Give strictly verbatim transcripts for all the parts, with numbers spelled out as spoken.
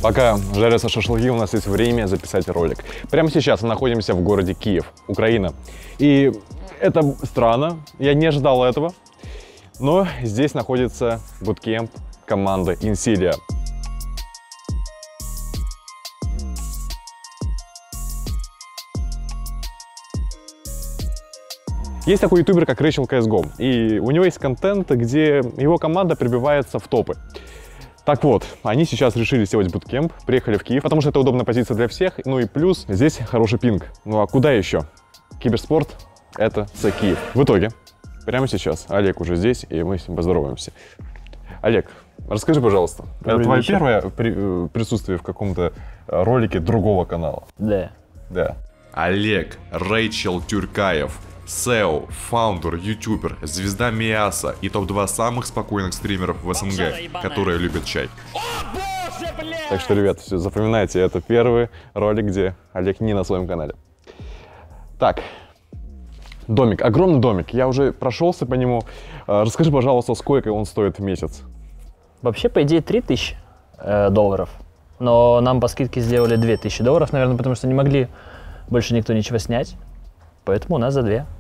Пока жарятся шашлыки, у нас есть время записать ролик. Прямо сейчас мы находимся в городе Киев, Украина. И это странно, я не ожидал этого. Но здесь находится буткемп команды Insilia. Есть такой ютубер, как Рэйчел си эс го, и у него есть контент, где его команда прибивается в топы. Так вот, они сейчас решили сделать буткемп, приехали в Киев, потому что это удобная позиция для всех, ну и плюс здесь хороший пинг. Ну а куда еще? Киберспорт — это за Киев. В итоге, прямо сейчас Олег уже здесь, и мы с ним поздороваемся. Олег, расскажи, пожалуйста, это твое вечер. Первое при, присутствие в каком-то ролике другого канала? Да. Да. Олег Рэйчел Тюркаев. сео, фаундер, ютубер, звезда Миаса и топ два самых спокойных стримеров в СНГ, которые любят чай. Так что, ребят, все, запоминайте, это первый ролик, где Олег не на своем канале. Так, домик, огромный домик, я уже прошелся по нему. Расскажи, пожалуйста, сколько он стоит в месяц? Вообще, по идее, три тысячи э, долларов, но нам по скидке сделали две тысячи долларов, наверное, потому что не могли больше никто ничего снять. Поэтому у нас за две.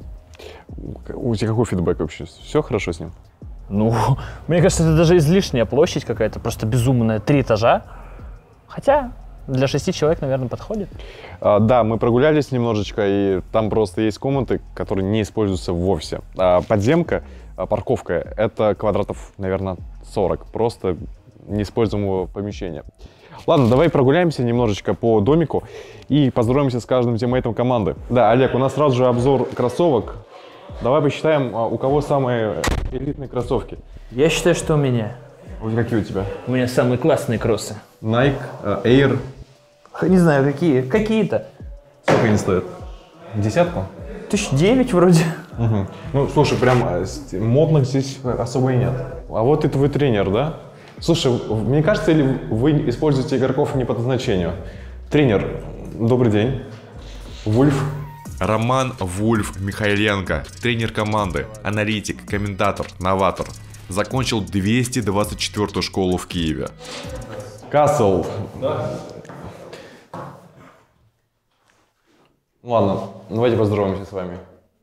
У тебя какой фидбэк вообще? Все хорошо с ним? Ну, мне кажется, это даже излишняя площадь какая-то, просто безумная. Три этажа. Хотя для шести человек, наверное, подходит. А, да, мы прогулялись немножечко, и там просто есть комнаты, которые не используются вовсе. А подземка, а парковка, это квадратов, наверное, сорок. Просто неиспользуемого помещения. Ладно, давай прогуляемся немножечко по домику и поздороваемся с каждым тиммейтом команды. Да, Олег, у нас сразу же обзор кроссовок. Давай посчитаем, у кого самые элитные кроссовки. Я считаю, что у меня. Какие у тебя? У меня самые классные кроссы. Nike, Air. Не знаю, какие. Какие-то. Сколько они стоят? Десятку? Тысяч девять вроде. Угу. Ну, слушай, прям модных здесь особо и нет. А вот и твой тренер, да? Слушай, мне кажется, или вы используете игроков не по назначению? Тренер, добрый день. Вульф. Роман Вульф Михайленко, тренер команды, аналитик, комментатор, новатор. Закончил двести двадцать четвёртую школу в Киеве. Касл. Да. Ладно, давайте поздороваемся с вами.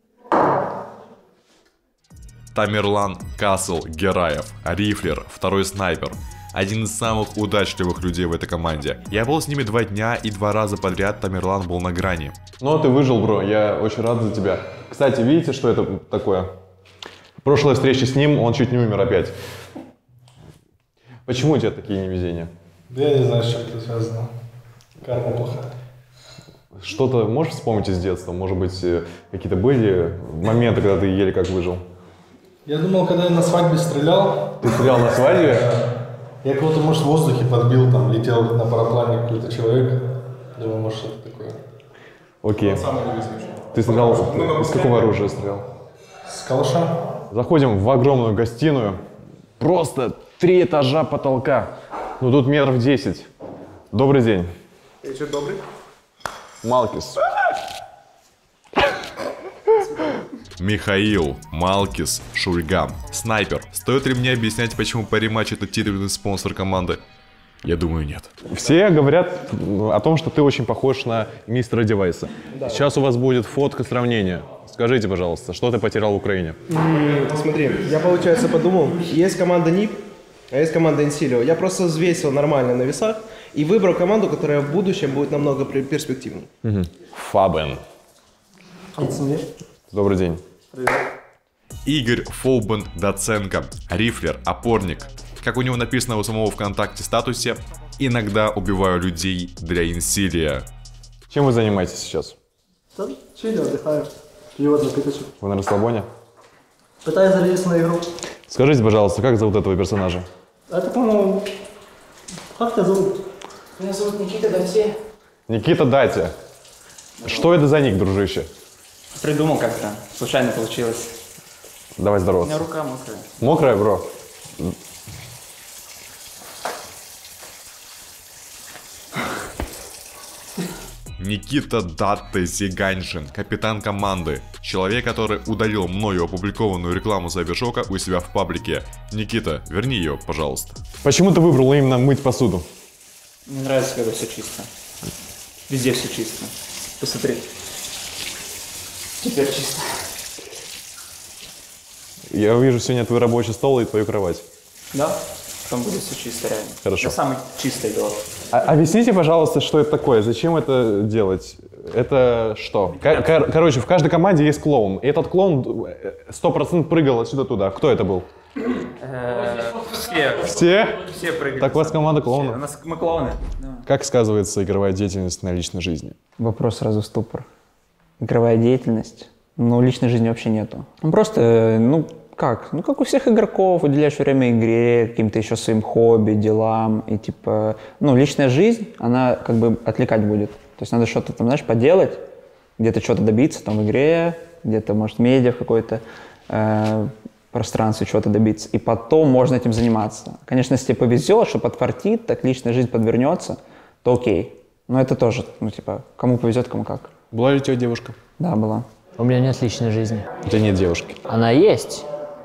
Тамерлан Касл Гераев, рифлер, второй снайпер. Один из самых удачливых людей в этой команде. Я был с ними два дня, и два раза подряд Тамерлан был на грани. Ну, ты выжил, бро, я очень рад за тебя. Кстати, видите, что это такое? Прошлая встреча с ним, он чуть не умер опять. Почему у тебя такие невезения? Да я не знаю, с чем это связано. Карма плохая. Что-то можешь вспомнить из детства? Может быть, какие-то были моменты, когда ты еле как выжил? Я думал, когда я на свадьбе стрелял... Ты стрелял на свадьбе? Да. Я кого-то, может, в воздухе подбил, там, летел на параплане какой-то человек. Думаю, может, что-то такое. Окей. Ты стрелял... Из какого оружия стрелял? С калаша. Заходим в огромную гостиную. Просто три этажа потолка. Ну, тут метров десять. Добрый день. Вечер добрый. Малкис. Михаил Малкис Шульгам, снайпер. Стоит ли мне объяснять, почему Париматч это титульный спонсор команды? Я думаю, нет. Все говорят о том, что ты очень похож на мистера Девайса. Да. Сейчас у вас будет фотка сравнения. Скажите, пожалуйста, что ты потерял в Украине? Mm, смотри, я, получается, подумал, есть команда нип, а есть команда Insilia. Я просто взвесил нормально на весах и выбрал команду, которая в будущем будет намного перспективнее. Угу. Фабен. Добрый день. Привет. Игорь Фоубен Доценко, рифлер, опорник. Как у него написано у самого ВКонтакте статусе, иногда убиваю людей для Insilia. Чем вы занимаетесь сейчас? Да, чили, отдыхаю. Пью одну напиточек. Вы на расслабоне? Пытаюсь зарядиться на игру. Скажите, пожалуйста, как зовут этого персонажа? Это, по-моему, как тебя зовут? Меня зовут Никита Дати. Никита Дати. Что это за ник, дружище? Придумал как-то. Случайно получилось. Давай здороваться. У меня рука мокрая. Мокрая, бро? Никита Датте Зиганшин, капитан команды. Человек, который удалил мною опубликованную рекламу Сайбершока у себя в паблике. Никита, верни ее, пожалуйста. Почему ты выбрал именно мыть посуду? Мне нравится, когда все чисто. Везде все чисто. Посмотри. Теперь чисто. Я увижу сегодня твой рабочий стол и твою кровать. Да? Там будет все чисто, реально. Хорошо. Я самый чистый дом. А, объясните, пожалуйста, что это такое? Зачем это делать? Это что? Кор- кор- короче, в каждой команде есть клоун. И этот клоун сто процентов прыгал отсюда туда. Кто это был? Все. Все? Все прыгают. Так у вас команда У клоунов. нас мы клоуны. Как сказывается игровая деятельность на личной жизни? Вопрос сразу в ступор. Игровая деятельность, но личной жизни вообще нету. Ну, просто, ну, как? Ну, как у всех игроков, уделяешь время игре, каким-то еще своим хобби, делам. И типа, ну, личная жизнь, она как бы отвлекать будет. То есть надо что-то там, знаешь, поделать, где-то что-то добиться там в игре, где-то, может, в медиа в какой-то э, пространстве чего-то добиться. И потом можно этим заниматься. Конечно, если тебе повезет, что подфартит, так личная жизнь подвернется, то окей. Но это тоже, ну, типа, кому повезет, кому как. Была ли у тебя девушка? Да, была. У меня нет личной жизни. У тебя нет девушки. Она есть,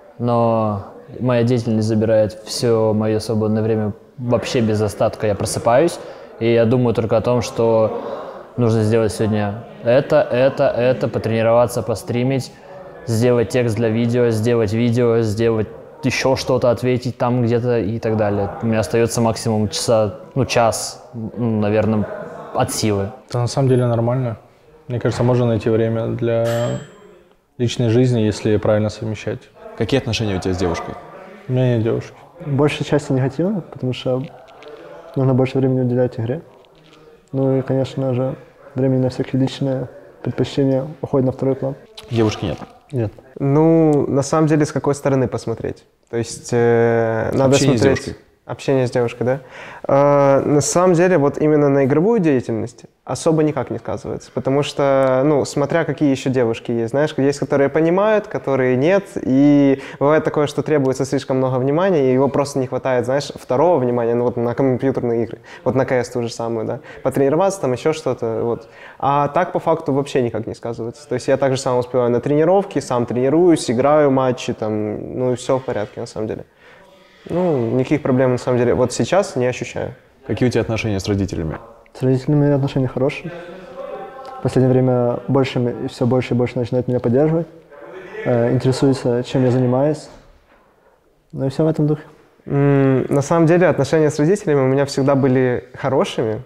но моя деятельность забирает все мое свободное время вообще без остатка. Я просыпаюсь, и я думаю только о том, что нужно сделать сегодня это, это, это, потренироваться, постримить, сделать текст для видео, сделать видео, сделать еще что-то, ответить там где-то и так далее. У меня остается максимум часа, ну, час, ну, наверное, от силы. Это на самом деле нормально. Мне кажется, можно найти время для личной жизни, если правильно совмещать. Какие отношения у тебя с девушкой? У меня нет девушки. Большая часть негативно, потому что нужно больше времени уделять игре. Ну и, конечно же, времени на всякие личные предпочтения уходит на второй план. Девушки нет. Нет. Ну, на самом деле, с какой стороны посмотреть? То есть э, надо Общение с смотреть... девушкой. Общение с девушкой, да? Э, на самом деле, вот именно на игровую деятельность особо никак не сказывается, потому что, ну, смотря какие еще девушки есть, знаешь, есть, которые понимают, которые нет, и бывает такое, что требуется слишком много внимания, и его просто не хватает, знаешь, второго внимания, ну, вот на компьютерные игры, вот на КС ту же самую, да, потренироваться, там еще что-то, вот. А так, по факту, вообще никак не сказывается, то есть я также сам успеваю на тренировки, сам тренируюсь, играю матчи, там, ну, и все в порядке, на самом деле. Ну, никаких проблем, на самом деле, вот сейчас не ощущаю. Какие у тебя отношения с родителями? С родителями отношения хорошие. В последнее время больше и все больше и больше начинают меня поддерживать. Э, интересуются, чем я занимаюсь. Ну и все в этом духе. М, На самом деле отношения с родителями у меня всегда были хорошими,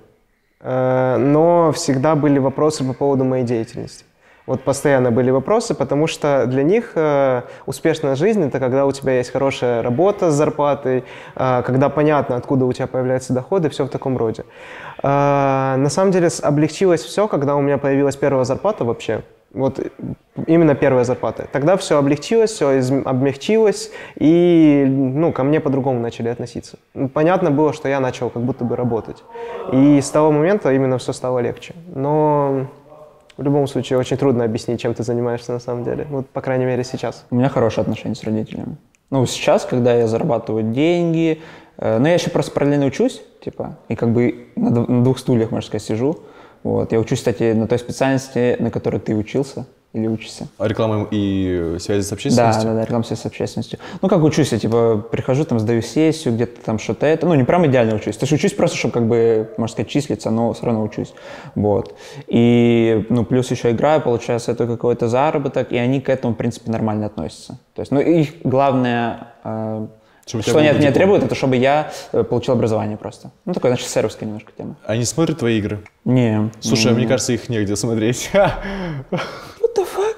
э, но всегда были вопросы по поводу моей деятельности. Вот постоянно были вопросы, потому что для них э, успешная жизнь — это когда у тебя есть хорошая работа с зарплатой, э, когда понятно, откуда у тебя появляются доходы, все в таком роде. Э, на самом деле с- облегчилось все, когда у меня появилась первая зарплата вообще. Вот именно первая зарплата. Тогда все облегчилось, все облегчилось, и ну, ко мне по-другому начали относиться. Ну, понятно было, что я начал как будто бы работать. И с того момента именно все стало легче. Но в любом случае очень трудно объяснить, чем ты занимаешься на самом деле. Вот, по крайней мере, сейчас. У меня хорошие отношения с родителями. Ну, сейчас, когда я зарабатываю деньги, э, ну, я еще просто параллельно учусь, типа, и как бы на, д- на двух стульях, можно сказать, сижу. Вот. Я учусь, кстати, на той специальности, на которой ты учился или учишься. А реклама и связи с Да, общественностью? да, да, реклама связи с общественностью. Ну, как учусь, я, типа, прихожу, там, сдаю сессию, где-то там что-то это. Ну, не прям идеально учусь. То есть учусь просто, чтобы, как бы, можно сказать, числиться, но все равно учусь. Вот. И, ну, плюс еще играю, получается, это какой-то заработок, и они к этому, в принципе, нормально относятся. То есть, ну, их главное, э, Чтобы у тебя что они был от меня диплом. требуют, это чтобы я э, получил образование просто. Ну, такое, значит, сервисская немножко тема. Они смотрят твои игры? Не. Слушай, а не, мне не. кажется, их негде смотреть. What the fuck?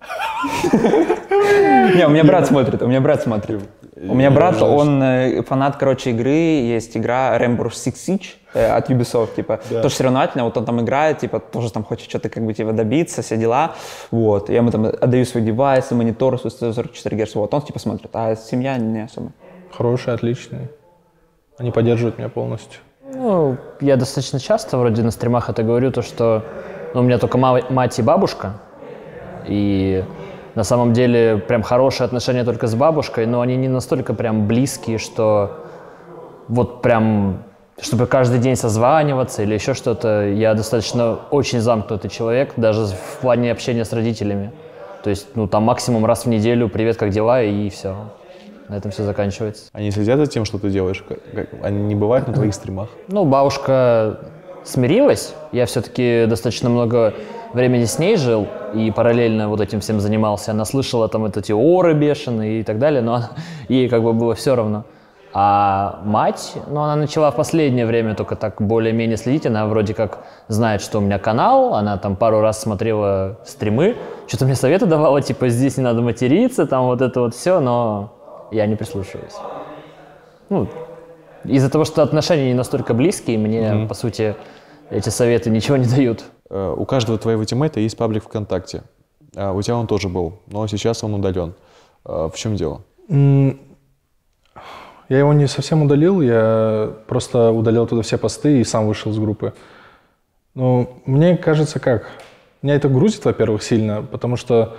Не, у меня брат смотрит, у меня брат смотрит. У меня брат, он э, фанат, короче, игры, есть игра Rainbow Six Siege э, от Ubisoft, типа, тоже соревновательная, вот он там играет, типа, тоже там хочет что-то, как бы, типа, добиться, все дела, вот, я ему там отдаю свой девайс, монитор, сто сорок четыре герца, вот, он, типа, смотрит, а семья не особо. Хорошие, отличные. Они поддерживают меня полностью. Ну, я достаточно часто вроде на стримах это говорю, то что ну, у меня только ма- мать и бабушка, и на самом деле прям хорошие отношения только с бабушкой, но они не настолько прям близкие, что вот прям, чтобы каждый день созваниваться или еще что-то. Я достаточно очень замкнутый человек, даже в плане общения с родителями. То есть, ну, там максимум раз в неделю «привет, как дела?» и все. На этом все заканчивается. Они следят за тем, что ты делаешь? Как- как- Они не бывают на твоих стримах? Ну, бабушка смирилась. Я все-таки достаточно много времени с ней жил и параллельно вот этим всем занимался. Она слышала там вот эти оры бешеные и так далее, но она, ей как бы было все равно. А мать, ну, она начала в последнее время только так более-менее следить. Она вроде как знает, что у меня канал, она там пару раз смотрела стримы, что-то мне советы давала, типа, здесь не надо материться, там вот это вот все, но я не прислушиваюсь. Ну, из-за того, что отношения не настолько близкие, мне, mm-hmm. по сути, эти советы ничего не дают. Э, У каждого твоего тиммейта есть паблик ВКонтакте. А у тебя он тоже был, но сейчас он удален. Э, В чем дело? М, Я его не совсем удалил, я просто удалил туда все посты и сам вышел из группы. Ну, мне кажется, как? Меня это грузит, во-первых, сильно, потому что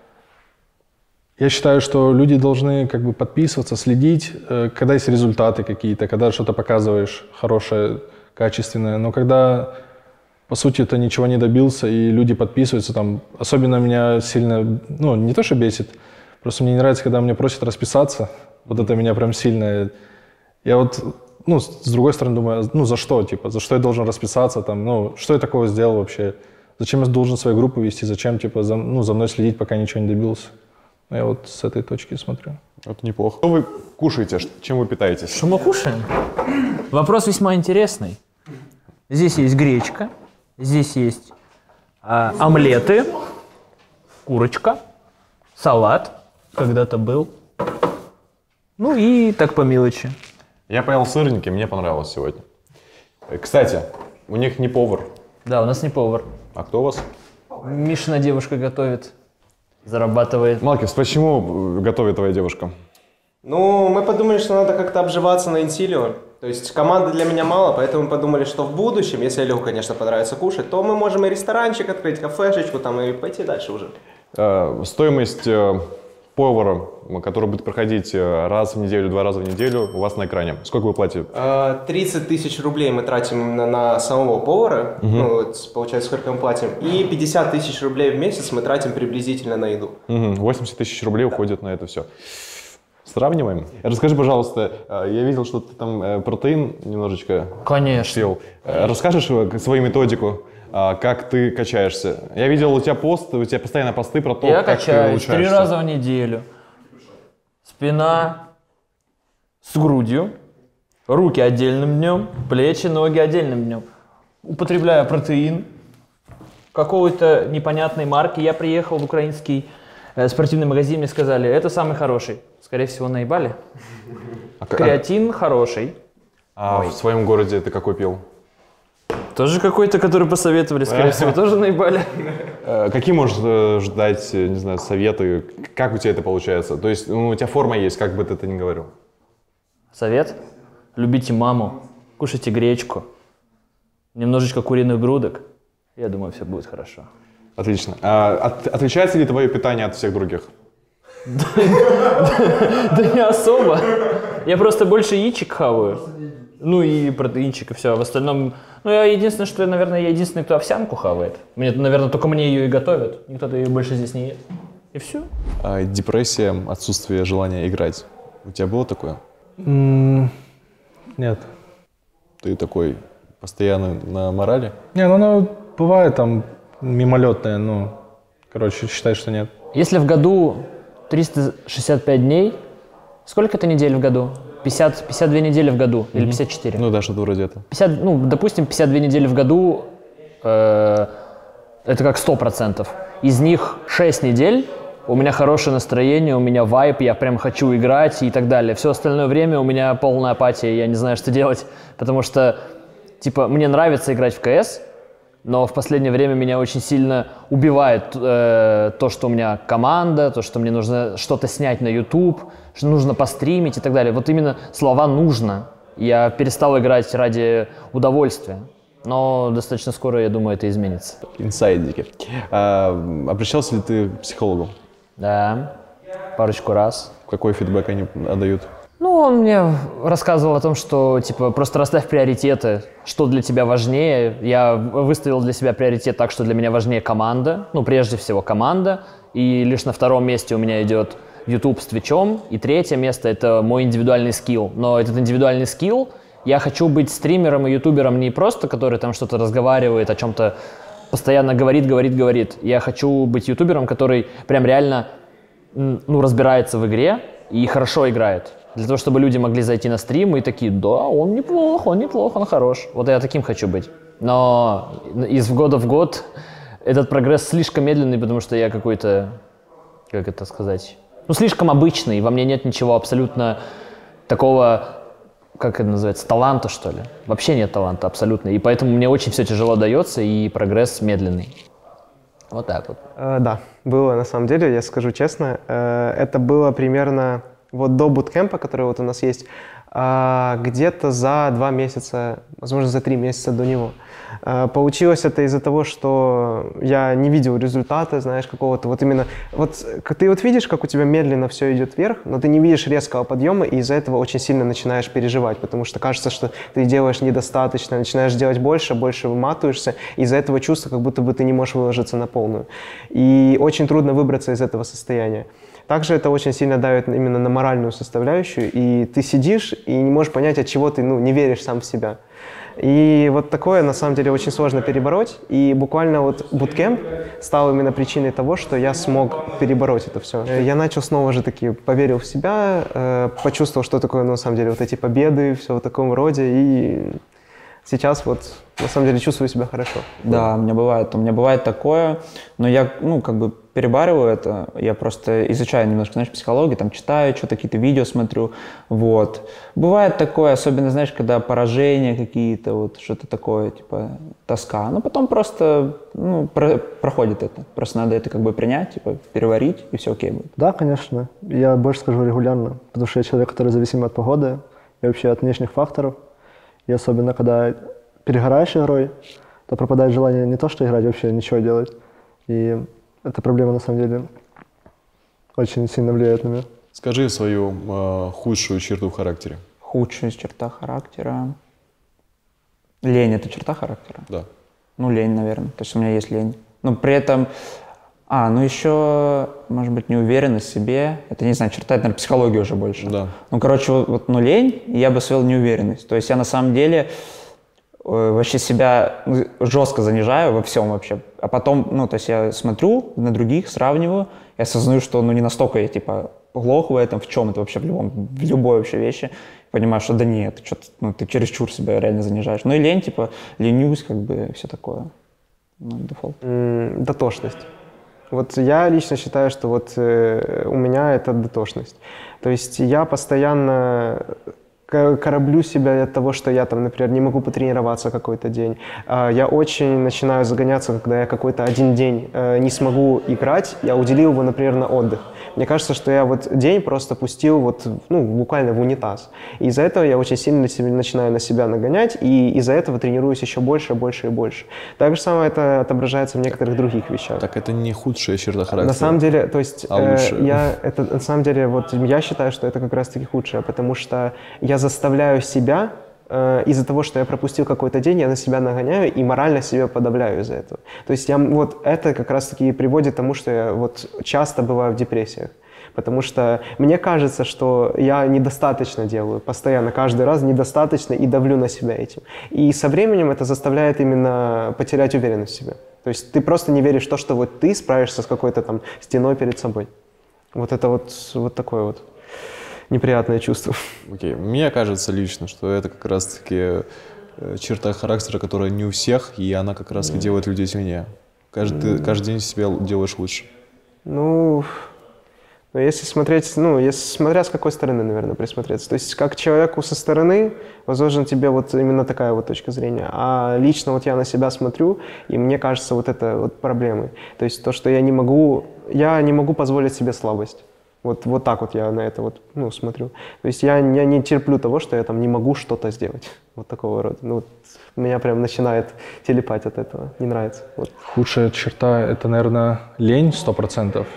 я считаю, что люди должны как бы подписываться, следить, э, когда есть результаты какие-то, когда что-то показываешь хорошее, качественное. Но когда, по сути, ты ничего не добился, и люди подписываются, там, особенно меня сильно, ну, не то что бесит, просто мне не нравится, когда меня просят расписаться. Вот это меня прям сильно... Я вот, ну, с другой стороны думаю, ну, за что, типа, за что я должен расписаться, там, ну, что я такого сделал вообще? Зачем я должен свою группу вести, зачем, типа, за, ну, за мной следить, пока ничего не добился? Я вот с этой точки смотрю. Это неплохо. Что вы кушаете? Ш- Чем вы питаетесь? Что мы кушаем? Вопрос весьма интересный. Здесь есть гречка, здесь есть а, омлеты, курочка, салат, когда-то был. Ну и так по мелочи. Я поел сырники, мне понравилось сегодня. Э, Кстати, у них не повар. Да, у нас не повар. А кто у вас? Мишина девушка готовит, зарабатывает. Малкис, почему э, готовит твоя девушка? Ну, мы подумали, что надо как-то обживаться на Инсилио. То есть команды для меня мало, поэтому мы подумали, что в будущем, если Олегу, конечно, понравится кушать, то мы можем и ресторанчик открыть, кафешечку там и пойти дальше уже. Э, Стоимость э, повара, который будет проходить э, раз в неделю, два раза в неделю, у вас на экране. Сколько вы платите? А, тридцать тысяч рублей мы тратим на, на самого повара, ну, вот, получается, сколько мы платим, и пятьдесят тысяч рублей в месяц мы тратим приблизительно на еду. Мгм, восемьдесят тысяч рублей уходит на это все. Сравниваем. Расскажи, пожалуйста, э, я видел, что ты там э, протеин немножечко Конечно. съел. Э, Расскажешь э, свою методику, э, как ты качаешься? Я видел у тебя пост, у тебя постоянно посты про то, Я как качаюсь ты три улучшаешься. раза в неделю. Спина с грудью, руки отдельным днем, плечи, ноги отдельным днем. Употребляю протеин какой-то непонятной марки. Я приехал в украинский э, спортивный магазин, мне сказали, это самый хороший. Скорее всего, наебали. А как- Креатин хороший. А в своем городе ты какой пил? Тоже какой-то, который посоветовали, скорее всего, тоже наебали. Э, Какие можешь э, ждать, э, не знаю, советы? Как у тебя это получается? То есть ну, у тебя форма есть, как бы ты это ни говорил. Совет? Любите маму, кушайте гречку, немножечко куриных грудок. Я думаю, все будет хорошо. Отлично. А от- отличается ли твое питание от всех других? Да не особо. Я просто больше яичек хаваю. Ну и протеинчик, и все. А в остальном... Ну, я единственное, что, наверное, я единственный, кто овсянку хавает. Мне, наверное, только мне ее и готовят. Никто-то ее больше здесь не ест. И все. А депрессия, отсутствие желания играть. У тебя было такое? М, Нет. Ты такой постоянно на морали? Не, ну оно бывает там мимолетное, ну, короче, считай, что нет. Если в году триста шестьдесят пять дней, сколько это недель в году? пятьдесят, пятьдесят две недели в году или пятьдесят четыре? Ну да, что-то вроде этого. пятьдесят, ну, допустим, пятьдесят две недели в году, э, это как сто процентов. Из них шесть недель у меня хорошее настроение, у меня вайп, я прям хочу играть и так далее. Все остальное время у меня полная апатия, я не знаю, что делать, потому что, типа, мне нравится играть в КС, но в последнее время меня очень сильно убивает э, то, что у меня команда, то, что мне нужно что-то снять на YouTube, что нужно постримить и так далее. Вот именно слова «нужно». Я перестал играть ради удовольствия. Но достаточно скоро, я думаю, это изменится. Инсайдики. А, обращался ли ты к психологу? Да, парочку раз. Какой фидбэк они отдают? Ну, он мне рассказывал о том, что, типа, просто расставь приоритеты, что для тебя важнее. Я выставил для себя приоритет так, что для меня важнее команда, ну, прежде всего команда, и лишь на втором месте у меня идет YouTube с Твичом. И третье место — это мой индивидуальный скилл. Но этот индивидуальный скилл, я хочу быть стримером и ютубером не просто, который там что-то разговаривает, о чем-то постоянно говорит, говорит, говорит. Я хочу быть ютубером, который прям реально ну, разбирается в игре и хорошо играет. Для того, чтобы люди могли зайти на стрим и такие: да, он неплох, он неплох, он хорош. Вот я таким хочу быть. Но из года в год этот прогресс слишком медленный, потому что я какой-то, как это сказать, ну, слишком обычный. Во мне нет ничего абсолютно такого, как это называется, таланта, что ли. Вообще нет таланта абсолютно. И поэтому мне очень все тяжело дается, и прогресс медленный. Вот так вот. Э, да, было на самом деле, я скажу честно. Э, это было примерно вот до буткемпа, который вот у нас есть, э, где-то за два месяца, возможно, за три месяца до него. Э, получилось это из-за того, что я не видел результата, знаешь, какого-то вот именно... Вот ты вот видишь, как у тебя медленно все идет вверх, но ты не видишь резкого подъема, и из-за этого очень сильно начинаешь переживать, потому что кажется, что ты делаешь недостаточно, начинаешь делать больше, больше выматываешься, и из-за этого чувства, как будто бы ты не можешь выложиться на полную. И очень трудно выбраться из этого состояния. Также это очень сильно давит именно на моральную составляющую, и ты сидишь и не можешь понять, от чего ты ну, не веришь сам в себя. И вот такое, на самом деле, очень сложно перебороть. И буквально вот буткемп стал именно причиной того, что я смог перебороть это все. Я начал снова же таки, поверил в себя, почувствовал, что такое, на самом деле, вот эти победы, все в таком роде. И сейчас вот, на самом деле, чувствую себя хорошо. Да, у меня бывает, у меня бывает такое, но я, ну, как бы перебарываю это, я просто изучаю немножко, знаешь, психологию, там читаю, что-то, какие-то видео смотрю, вот. Бывает такое, особенно, знаешь, когда поражения какие-то, вот, что-то такое, типа, тоска, но потом просто, ну, про- проходит это, просто надо это как бы принять, типа, переварить, и все окей будет. Да, конечно. Я больше скажу регулярно, потому что я человек, который зависим от погоды и вообще от внешних факторов. И особенно, когда перегораешь игрой, то пропадает желание не то, что играть, вообще ничего делать. И эта проблема, на самом деле, очень сильно влияет на меня. Скажи свою э, худшую черту в характере. Худшая черта характера. Лень — это черта характера? Да. Ну, лень, наверное. То есть у меня есть лень. Но при этом... А, ну еще, может быть, неуверенность в себе. Это, не знаю, черта, это, наверное, психология уже больше. Да. Ну, короче, вот, вот ну, лень, и я бы свел неуверенность. То есть я на самом деле э, вообще себя ну, жестко занижаю во всем вообще. А потом, ну, то есть я смотрю на других, сравниваю, и осознаю, что, ну, не настолько я, типа, плох в этом, в чем-то вообще, в любом, в любой вообще вещи. Понимаю, что да нет, что-то, ну, ты чересчур себя реально занижаешь. Ну и лень, типа, ленюсь, как бы, все такое. Ну, дефолт. М, дотошность. Вот я лично считаю, что вот э, у меня это дотошность. То есть я постоянно кораблю себя от того, что я там, например, не могу потренироваться какой-то день. Я очень начинаю загоняться, когда я какой-то один день не смогу играть, я уделил его, например, на отдых. Мне кажется, что я вот день просто пустил вот, ну, буквально в унитаз. И из-за этого я очень сильно начинаю на себя нагонять, и из-за этого тренируюсь еще больше, больше и больше. Так же самое это отображается в некоторых других вещах. Так это не худшая черта характера. На самом деле, то есть, а э, я, это, на самом деле, вот я считаю, что это как раз-таки худшее, потому что я заставляю себя, э, из-за того, что я пропустил какой-то день, я на себя нагоняю и морально себя подавляю из-за этого. То есть я, вот это как раз-таки приводит к тому, что я вот часто бываю в депрессиях. Потому что мне кажется, что я недостаточно делаю, постоянно, каждый раз недостаточно и давлю на себя этим. И со временем это заставляет именно потерять уверенность в себе. То есть ты просто не веришь в то, что вот ты справишься с какой-то там стеной перед собой. Вот это вот, вот такое вот неприятное чувство. Окей. Okay. Мне кажется лично, что это как раз-таки черта характера, которая не у всех, и она как раз-таки mm. делает людей сильнее. Каждый, mm. каждый день себя делаешь лучше. Ну... Но если смотреть, ну, если, смотря с какой стороны, наверное, присмотреться. То есть как человеку со стороны, возможно, тебе вот именно такая вот точка зрения. А лично вот я на себя смотрю, и мне кажется, вот это вот проблемы. То есть то, что я не могу, я не могу позволить себе слабость. Вот, вот так вот я на это вот, ну, смотрю. То есть я, я не терплю того, что я там не могу что-то сделать. Вот такого рода. Ну, вот меня прям начинает телепать от этого. Не нравится. Вот. Худшая черта — это, наверное, лень сто процентов.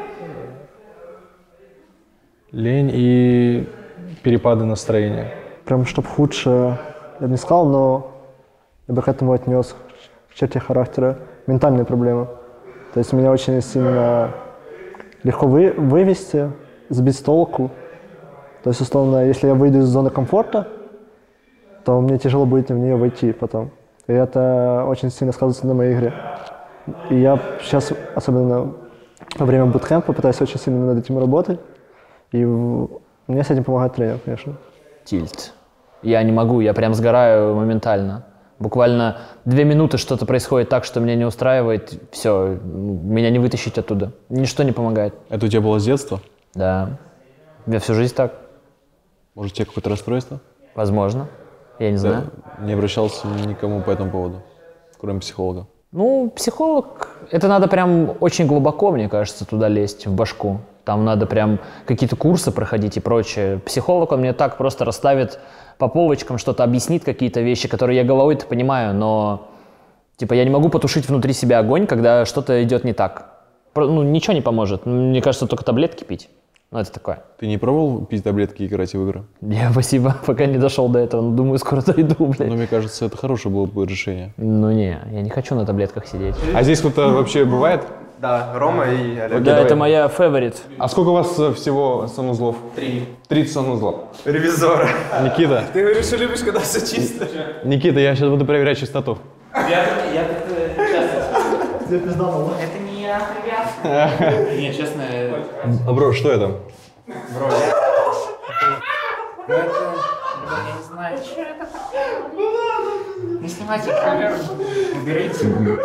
Лень и перепады настроения. Прям чтоб худшее, я бы не сказал, но я бы к этому отнес, к черте характера, ментальные проблемы. То есть меня очень сильно легко вы, вывести сбить с толку. То есть, условно, если я выйду из зоны комфорта, то мне тяжело будет в нее войти потом. И это очень сильно сказывается на моей игре. И я сейчас, особенно во время буткемпа, пытаюсь очень сильно над этим работать. И мне с этим помогает тренер, конечно. Тильт. Я не могу, я прям сгораю моментально. Буквально две минуты что-то происходит так, что меня не устраивает, все, меня не вытащить оттуда. Ничто не помогает. Это у тебя было с детства? Да. Я всю жизнь так. Может, у тебя какое-то расстройство? Возможно. Я не знаю. Ты не обращался никому по этому поводу, кроме психолога? Ну, психолог, это надо прям очень глубоко, мне кажется, туда лезть, в башку. Там надо прям какие-то курсы проходить и прочее. Психолог, он мне так просто расставит по полочкам, что-то объяснит, какие-то вещи, которые я головой-то понимаю, но типа я не могу потушить внутри себя огонь, когда что-то идет не так. Ну, ничего не поможет. Мне кажется, только таблетки пить. Ну, это такое. Ты не пробовал пить таблетки и играть в игры? Не, спасибо, пока не дошел до этого. Но думаю, скоро дойду, блядь. Но мне кажется, это хорошее было бы решение. Ну не, я не хочу на таблетках сидеть. А здесь кто-то вообще бывает? Да, Рома и Олег. Да, давай. Это моя фаворит. А сколько у вас э, всего санузлов? Три. тридцать санузлов. Ревизора. Никита. Ты говоришь, что любишь, когда все чисто. Никита, я сейчас буду проверять чистоту. Я, я как-то часто... Это не я, ребят. Не, честно... А, бро, что это? Бро, я... Ну это... Я не знаю, что это такое. Не снимайте камеру. Уберите.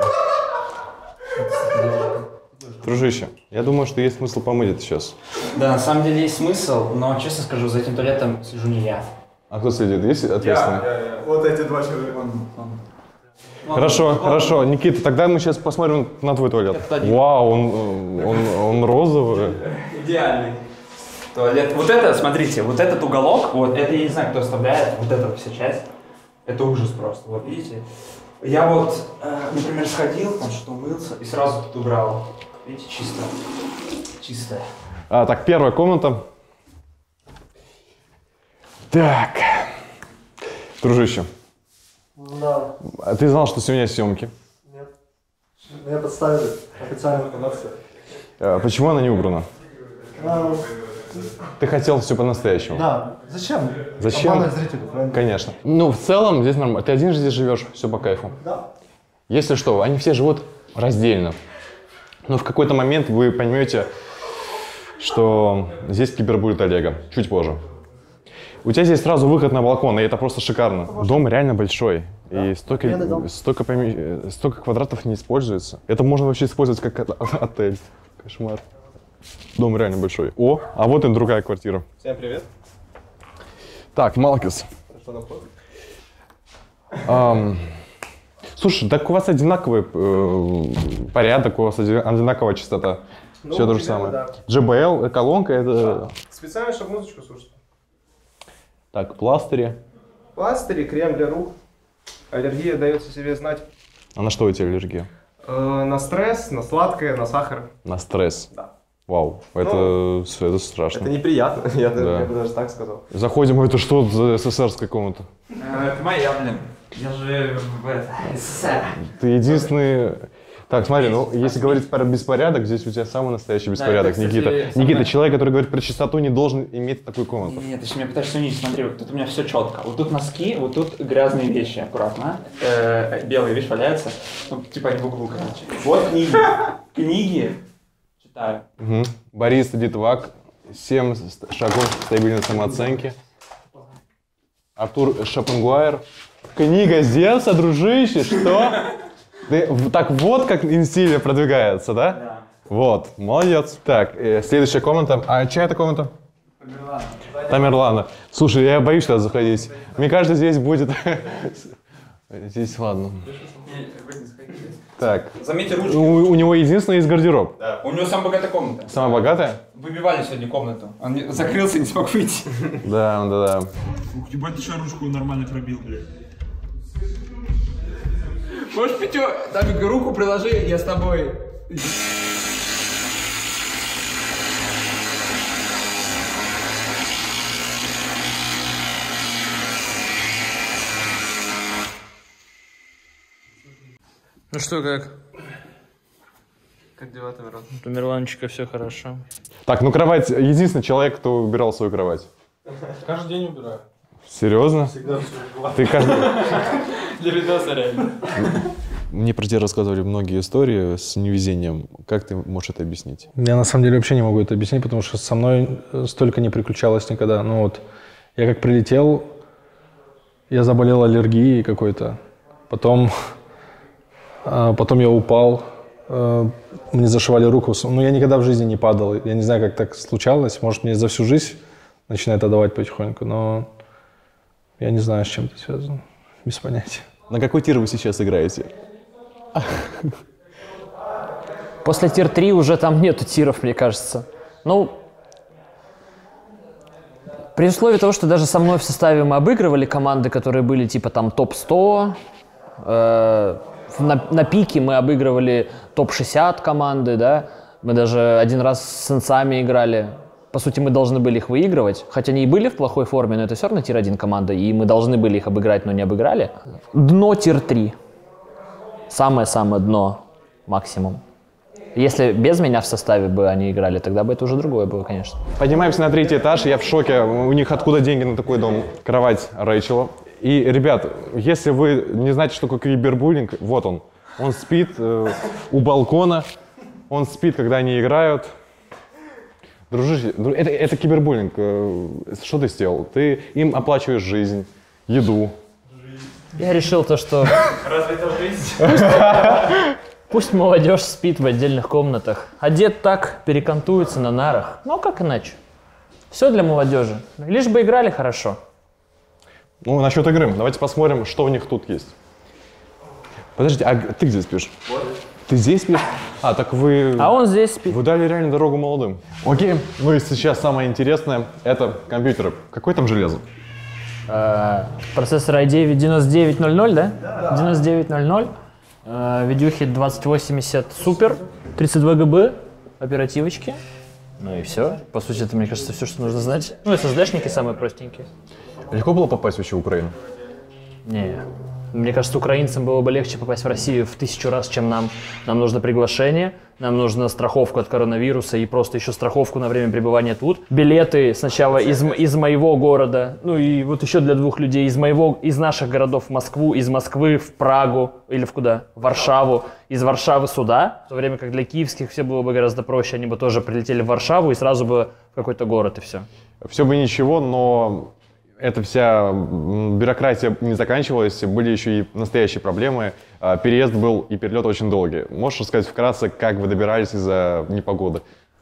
Дружище, я думаю, что есть смысл помыть это сейчас. Да, на самом деле есть смысл, но, честно скажу, за этим туалетом сижу не я. А кто следит? Есть ответственный? Я, я, я. Вот эти два человека. Хорошо, Он, хорошо. Он... Никита, тогда мы сейчас посмотрим на твой туалет. Вау, он, он, он розовый. Идеальный туалет. Вот это, смотрите, вот этот уголок, вот это я не знаю, кто оставляет, вот эта вся часть, это ужас просто, вот видите? Я вот, э, например, сходил, там что-то умылся и сразу тут убрал. Видите, чисто. Чисто. А, так, первая комната. Так. Дружище. Да. А ты знал, что сегодня съемки? Нет. Меня подставили. Официальная информация. А почему она не убрана? А, Ты хотел все по-настоящему. да. Зачем? Зачем? Обманывать зрителей, правильно? Конечно. Ну, в целом, здесь нормально. Ты один же здесь живешь, все по кайфу. Да. Если что, они все живут раздельно. Но в какой-то момент вы поймете, что здесь кибер будет Олега. Чуть позже. У тебя здесь сразу выход на балкон, и это просто шикарно. Дом реально большой. Да. И столько, столько, поме... столько квадратов не используется. Это можно вообще использовать как отель. Кошмар. Дом реально большой. О, а вот и другая квартира. Всем привет. Так, Малкис. Что на вход? Um, слушай, так у вас одинаковый э, порядок, у вас одинаковая частота. Ну, все то же самое. Да. джей би эл, колонка, это... Специально, чтобы музычку слушать. Так, пластыри. Пластыри, крем для рук. Аллергия дает о себе знать. А на что у тебя аллергия? Э, на стресс, на сладкое, на сахар. На стресс? Да. Вау, это, ну, это страшно. Это неприятно, я, да. я бы даже так сказал. Заходим, это что за эсэсэрская комната? Это моя, блин. Я же в СССР. Ты единственный... Так, смотри, ну, если говорить про беспорядок, здесь у тебя самый настоящий беспорядок, да, это, кстати, Никита. Самое... Никита, человек, который говорит про чистоту, не должен иметь такую комнату. Нет, ты меня пытаешься унизить, смотри, вот тут у меня все четко. Вот тут носки, вот тут грязные вещи, аккуратно. Э-э, белые вещи валяются, ну, типа они в углу, короче. Вот книги. Книги читаю. Угу. Борис Литвак, семь шагов стабильной самооценки. Артур Шопенгуайер. Книга Зевса, дружище, что? Ты, так вот как инстиль продвигается, да? Да. Вот, молодец. Так, э, следующая комната. А чья это комната? Тамерлана. Тамерлана. Слушай, я боюсь туда заходить. Мне кажется, здесь будет... Здесь ладно. Так. Заметьте ручки. У, у него единственный есть гардероб. Да. У него самая богатая комната. Самая богатая? Выбивали сегодня комнату. Он не... закрылся и не смог выйти. Да, да, да. Ух, ебать, ты что ручку нормально пробил, блядь. Можешь, Петю, там руку приложи, я с тобой. Ну что, как? Как дела, Тамерлан? У Тамерланчика все хорошо. Так, ну кровать, единственный человек, кто убирал свою кровать. Каждый день убираю. Серьезно? Всегда все. Ты каждый... Для видоса реально. Мне про тебя рассказывали многие истории с невезением. Как ты можешь это объяснить? Я на самом деле вообще не могу это объяснить, потому что со мной столько не приключалось никогда. Ну вот, я как прилетел, я заболел аллергией какой-то. Потом, потом я упал, мне зашивали руку. Но я никогда в жизни не падал. Я не знаю, как так случалось. Может, мне за всю жизнь начинает отдавать потихоньку, но я не знаю, с чем это связано. Без понятия. На какой тир вы сейчас играете? После тир три уже там нету тиров, мне кажется. Ну, при условии того, что даже со мной в составе мы обыгрывали команды, которые были типа там топ сто, э, на, на пике мы обыгрывали топ шестьдесят команды, да, мы даже один раз с сенсами играли. По сути, мы должны были их выигрывать, хотя они и были в плохой форме, но это все равно тир один команда, и мы должны были их обыграть, но не обыграли. Дно тир три. Самое-самое дно максимум. Если без меня в составе бы они играли, тогда бы это уже другое было, конечно. Поднимаемся на третий этаж, я в шоке. У них откуда деньги на такой дом? Кровать Рэйчела. И, ребят, если вы не знаете, что такое кибербуллинг, вот он. Он спит э, у балкона, он спит, когда они играют. Дружище, это, это кибербуллинг. Что ты сделал? Ты им оплачиваешь жизнь, еду. Я решил то, что... Разве это жизнь? Пусть молодежь спит в отдельных комнатах, а дед так перекантуется на нарах. Ну, как иначе? Все для молодежи. Лишь бы играли хорошо. Ну, насчет игры. Давайте посмотрим, что у них тут есть. Подожди, а ты где спишь? Вот. Ты здесь спишь? А, так вы... А он здесь спит. Вы дали реально дорогу молодым. Окей. Ну и сейчас самое интересное – это компьютеры. Какое там железо? Uh, процессор ай девять девяносто девять ноль ноль, да? Да. девяносто девять ноль ноль. Uh, видюхи двадцать восемьдесят супер, тридцать два гигабайта, оперативочки. Ну и все. По сути, это, мне кажется, все, что нужно знать. Ну и эс эс ди-шники самые простенькие. Легко было попасть вообще в Украину? Не. Мне кажется, украинцам было бы легче попасть в Россию в тысячу раз, чем нам. Нам нужно приглашение, нам нужна страховка от коронавируса и просто еще страховку на время пребывания тут. Билеты сначала из, из моего города, ну и вот еще для двух людей, из моего, из наших городов в Москву, из Москвы в Прагу или в куда? В Варшаву, из Варшавы сюда. В то время как для киевских все было бы гораздо проще, они бы тоже прилетели в Варшаву и сразу бы в какой-то город и все. Все бы ничего, но... Эта вся бюрократия не заканчивалась, были еще и настоящие проблемы. Переезд был и перелет очень долгий. Можешь рассказать вкратце, как вы добирались из-за непогоды?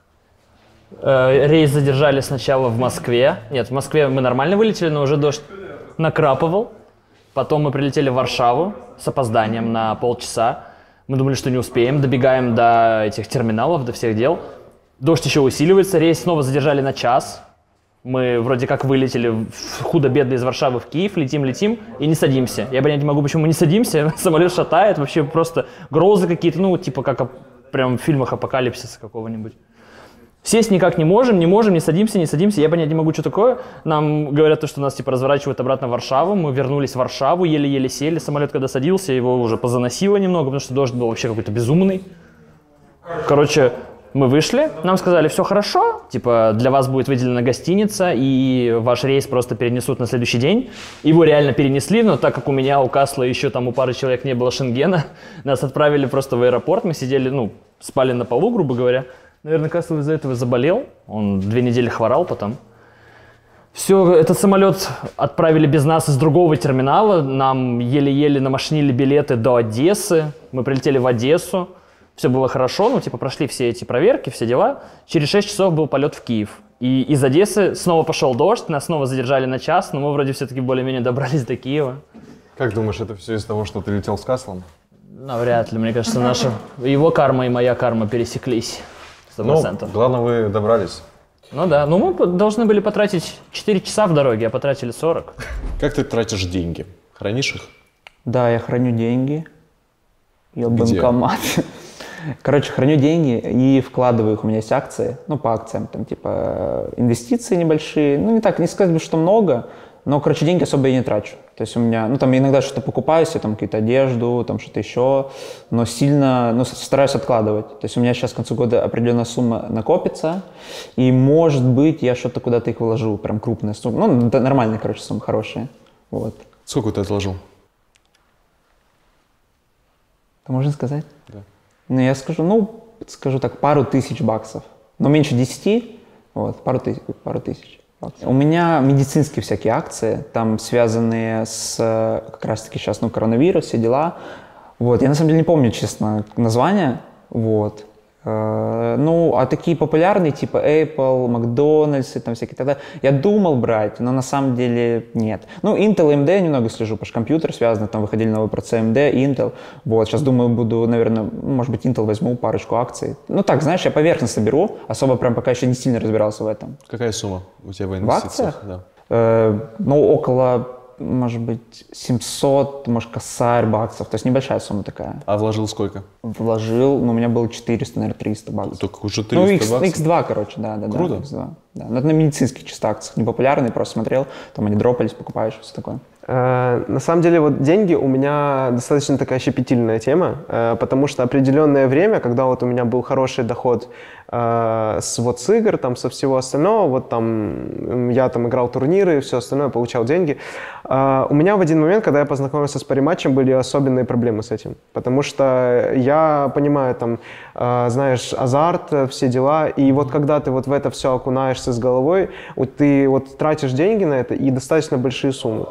Рейс задержали сначала в Москве. Нет, в Москве мы нормально вылетели, но уже дождь накрапывал. Потом мы прилетели в Варшаву с опозданием на полчаса. Мы думали, что не успеем, добегаем до этих терминалов, до всех дел. Дождь еще усиливается, рейс снова задержали на час. Мы вроде как вылетели худо-бедно из Варшавы в Киев, летим-летим и не садимся. Я понять не могу, почему мы не садимся, самолет шатает, вообще просто грозы какие-то, ну типа как прям в фильмах апокалипсиса какого-нибудь. Сесть никак не можем, не можем, не садимся, не садимся, я понять не могу, что такое. Нам говорят, что нас типа разворачивают обратно в Варшаву, мы вернулись в Варшаву, еле-еле сели, самолет когда садился, его уже позаносило немного, потому что дождь был вообще какой-то безумный. Короче... Мы вышли, нам сказали, все хорошо, типа для вас будет выделена гостиница, и ваш рейс просто перенесут на следующий день. Его реально перенесли, но так как у меня, у Касла, еще там у пары человек не было шенгена, нас отправили просто в аэропорт, мы сидели, ну, спали на полу, грубо говоря. Наверное, Касл из-за этого заболел, он две недели хворал потом. Все, этот самолет отправили без нас из другого терминала, нам еле-еле намашнили билеты до Одессы, мы прилетели в Одессу. Все было хорошо, ну, типа, прошли все эти проверки, все дела. Через шесть часов был полет в Киев. И из Одессы снова пошел дождь, нас снова задержали на час, но мы вроде все-таки более-менее добрались до Киева. Как думаешь, это все из-за того, что ты летел с Каслом? Навряд ли, мне кажется, наша... его карма и моя карма пересеклись. сто процентов. Ну, главное, вы добрались. Ну да, ну мы должны были потратить четыре часа в дороге, а потратили сорок. Как ты тратишь деньги? Хранишь их? Да, я храню деньги. Я Где? банкомат. Короче, храню деньги и вкладываю их. У меня есть акции, ну, по акциям, там, типа, инвестиции небольшие. Ну, не так, не сказать бы, что много, Но, короче, деньги особо я не трачу. То есть у меня, ну, там иногда что-то покупаю себе, там, какую-то одежду, там, что-то еще, но сильно, ну, стараюсь откладывать. То есть у меня сейчас к концу года определенная сумма накопится, и, может быть, я что-то куда-то их вложу, прям крупная сумма. Ну, это нормальные, короче, суммы, хорошие. Вот. Сколько ты отложил? Это можно сказать? Да. Ну, я скажу, ну, скажу так, пару тысяч баксов. Но меньше десяти, вот, пару тысяч, пару тысяч. У меня медицинские всякие акции, там связанные с как раз-таки сейчас, ну, коронавирус, все дела. Вот, я на самом деле не помню, честно, название, вот. Ну, а такие популярные, типа Apple, Макдональдс, там всякие тогда, я думал брать, но на самом деле нет. Ну, Intel, эй эм ди я немного слежу, потому что компьютер связан, там выходили новые процессы эй эм ди, Intel. Вот, сейчас думаю, буду, наверное, может быть, Intel возьму парочку акций. Ну, так, знаешь, я поверхностно беру, особо прям пока еще не сильно разбирался в этом. Какая сумма у тебя в В инвестициях? акциях? Да. Э, ну, около, может быть, семьсот, может, косарь баксов, то есть небольшая сумма такая. А вложил сколько? Вложил, ну, у меня было четыреста, наверное, триста баксов. Только уже Ну, триста X, баксов? икс два, короче, да, да, Круто. да. икс два, да. Но это на медицинских чисто акциях, непопулярные, просто смотрел, там они дропались, покупаешь, все такое. Э, На самом деле, вот деньги у меня достаточно такая щепетильная тема, э, потому что определенное время, когда вот у меня был хороший доход э, с, вот, с игр, там, со всего остального, вот там я там играл турниры и все остальное, получал деньги, э, у меня в один момент, когда я познакомился с париматчем, были особенные проблемы с этим, потому что я понимаю, там, э, знаешь, азарт, все дела, и вот когда ты вот в это все окунаешься с головой, вот ты вот тратишь деньги на это и достаточно большие суммы.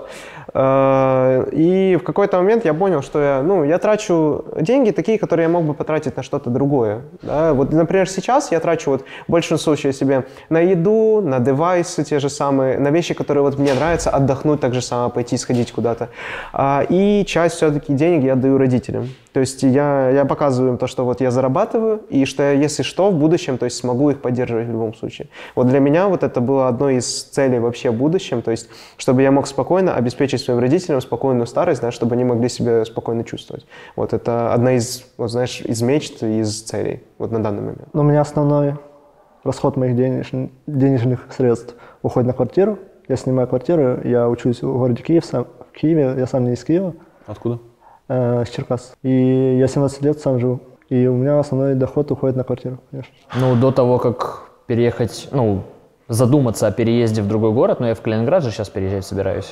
И в какой-то момент я понял, что я, ну, я трачу деньги такие, которые я мог бы потратить на что-то другое. Да? Вот, например, сейчас я трачу вот в большем случае себе на еду, на девайсы те же самые, на вещи, которые вот мне нравятся, отдохнуть так же само, пойти сходить куда-то. И часть все-таки денег я даю родителям. То есть я, я показываю им то, что вот я зарабатываю, и что я, если что, в будущем, то есть смогу их поддерживать в любом случае. Вот для меня вот это было одной из целей вообще в будущем, то есть чтобы я мог спокойно обеспечить своим родителям спокойную старость, да, чтобы они могли себя спокойно чувствовать. Вот это одна из, вот знаешь, из мечт, из целей вот на данный момент. Но у меня основной расход моих денеж... денежных средств уходит на квартиру. Я снимаю квартиру, я учусь в городе Киев, сам, в Киеве, я сам не из Киева. Откуда? Э, с Черкас. И я семнадцать лет сам живу. И у меня основной доход уходит на квартиру, конечно. Ну, до того, как переехать, ну, задуматься о переезде в другой город, но я в Калининград же сейчас переезжать собираюсь,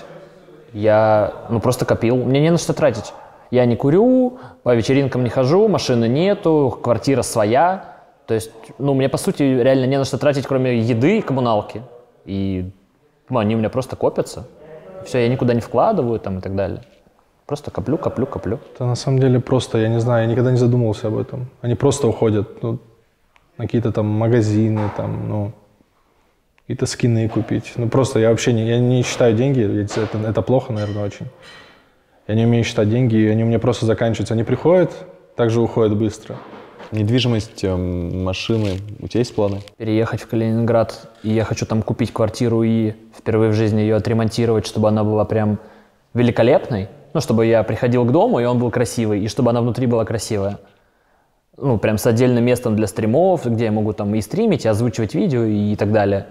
я, ну, просто копил. Мне не на что тратить. Я не курю, по вечеринкам не хожу, машины нету, квартира своя. То есть, ну, мне, по сути, реально не на что тратить, кроме еды и коммуналки. И ну, они у меня просто копятся. Все, я никуда не вкладываю там и так далее. Просто коплю, коплю, коплю. Это на самом деле просто, я не знаю, я никогда не задумывался об этом. Они просто уходят, ну, на какие-то там магазины, там, ну, какие-то скины купить. Ну, просто я вообще не, я не считаю деньги, это, это плохо, наверное, очень. Я не умею считать деньги, и они у меня просто заканчиваются. Они приходят, также уходят быстро. Недвижимость, машины, у тебя есть планы? Переехать в Калининград, и я хочу там купить квартиру и впервые в жизни ее отремонтировать, чтобы она была прям великолепной. Ну, чтобы я приходил к дому, и он был красивый, и чтобы она внутри была красивая. Ну, прям с отдельным местом для стримов, где я могу там и стримить, и озвучивать видео, и так далее.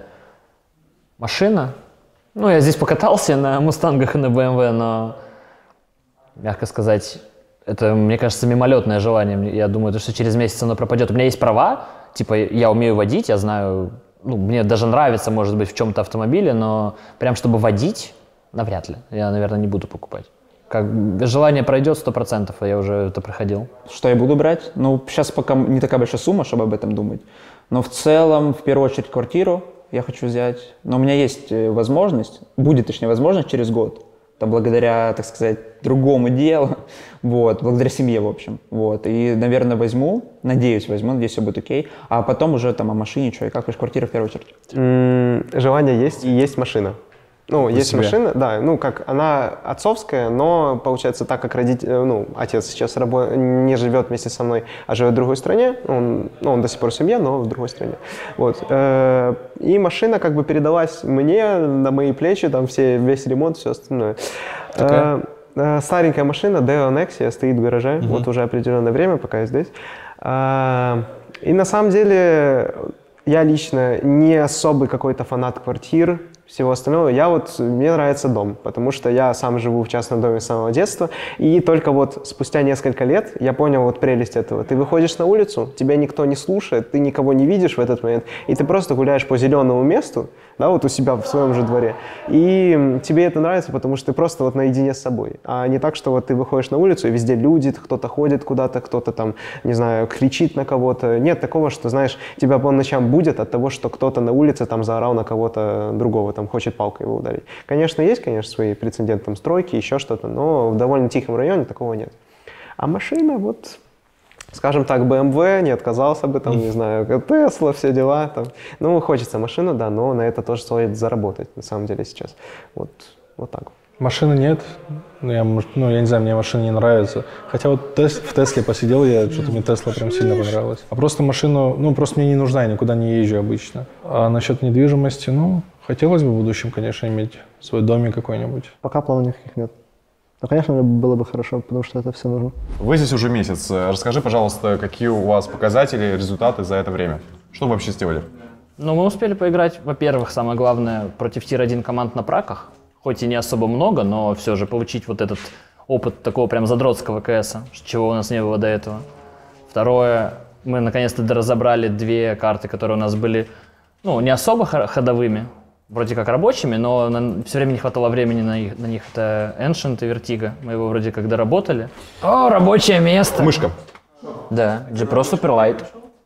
Машина. Ну, я здесь покатался на Мустангах и на бэ эм вэ, но, мягко сказать, это, мне кажется, мимолетное желание. Я думаю, что через месяц оно пропадет. У меня есть права, типа, я умею водить, я знаю, ну, мне даже нравится, может быть, в чем-то автомобиле, но прям чтобы водить, навряд ли. Я, наверное, не буду покупать. Как желание пройдет сто процентов, а я уже это проходил. Что я буду брать? Ну, сейчас пока не такая большая сумма, чтобы об этом думать. Но в целом, в первую очередь, квартиру я хочу взять. Но у меня есть возможность, будет, точнее, возможность через год. Там благодаря, так сказать, другому делу, вот, благодаря семье, в общем. Вот. И, наверное, возьму, надеюсь, возьму, надеюсь, все будет окей. А потом уже там о машине, что и как, потому квартира в первую очередь. М-м, желание есть, и есть машина. Ну, есть себя. машина, да, ну, как она отцовская, но, получается, так как родитель, ну, отец сейчас рабо- не живет вместе со мной, а живет в другой стране, он, ну, он до сих пор в семье, но в другой стране, вот. И машина как бы передалась мне, на мои плечи, там все, весь ремонт, все остальное. Какая? Старенькая машина, Deo Nexia, стоит в гараже, Угу. вот уже определенное время, пока я здесь. И на самом деле... Я лично не особый какой-то фанат квартир, всего остального. Я вот, мне нравится дом, потому что я сам живу в частном доме с самого детства, и только вот спустя несколько лет я понял вот прелесть этого. Ты выходишь на улицу, тебя никто не слушает, ты никого не видишь в этот момент, и ты просто гуляешь по зеленому месту, да, вот у себя в своем же дворе, и тебе это нравится, потому что ты просто вот наедине с собой, а не так, что вот ты выходишь на улицу, и везде люди, кто-то ходит куда-то, кто-то там, не знаю, кричит на кого-то. Нет такого, что, знаешь, тебя по ночам будет от того, что кто-то на улице там заорал на кого-то другого, там хочет палкой его ударить. Конечно, есть, конечно, свои прецеденты, там, стройки, еще что-то, но в довольно тихом районе такого нет. А машина, вот, скажем так, бэ эм вэ, не отказался бы, там, не знаю, Tesla, все дела, там. Ну, хочется машину, да, но на это тоже стоит заработать, на самом деле, сейчас. Вот, вот так. Машины нет, ну я, ну, я не знаю, мне машина не нравится. Хотя вот тес, в Тесле посидел я, что-то мне Тесла прям сильно понравилась. А просто машину, ну, просто мне не нужна, я никуда не езжу обычно. А насчет недвижимости, ну, хотелось бы в будущем, конечно, иметь свой домик какой-нибудь. Пока планов никаких нет. Но, конечно, было бы хорошо, потому что это все нужно. Вы здесь уже месяц. Расскажи, пожалуйста, какие у вас показатели, результаты за это время? Что вы вообще сделали? Ну, мы успели поиграть, во-первых, самое главное, против тир один команд на праках. Хоть и не особо много, но все же получить вот этот опыт такого прям задротского КСа, чего у нас не было до этого. Второе, мы наконец-то разобрали две карты, которые у нас были, ну, не особо ходовыми, вроде как рабочими, но на, все время не хватало времени на, их, на них. Это Ancient и Vertigo. Мы его вроде как доработали. О, рабочее место! Мышка. Да, G-Pro Superlight.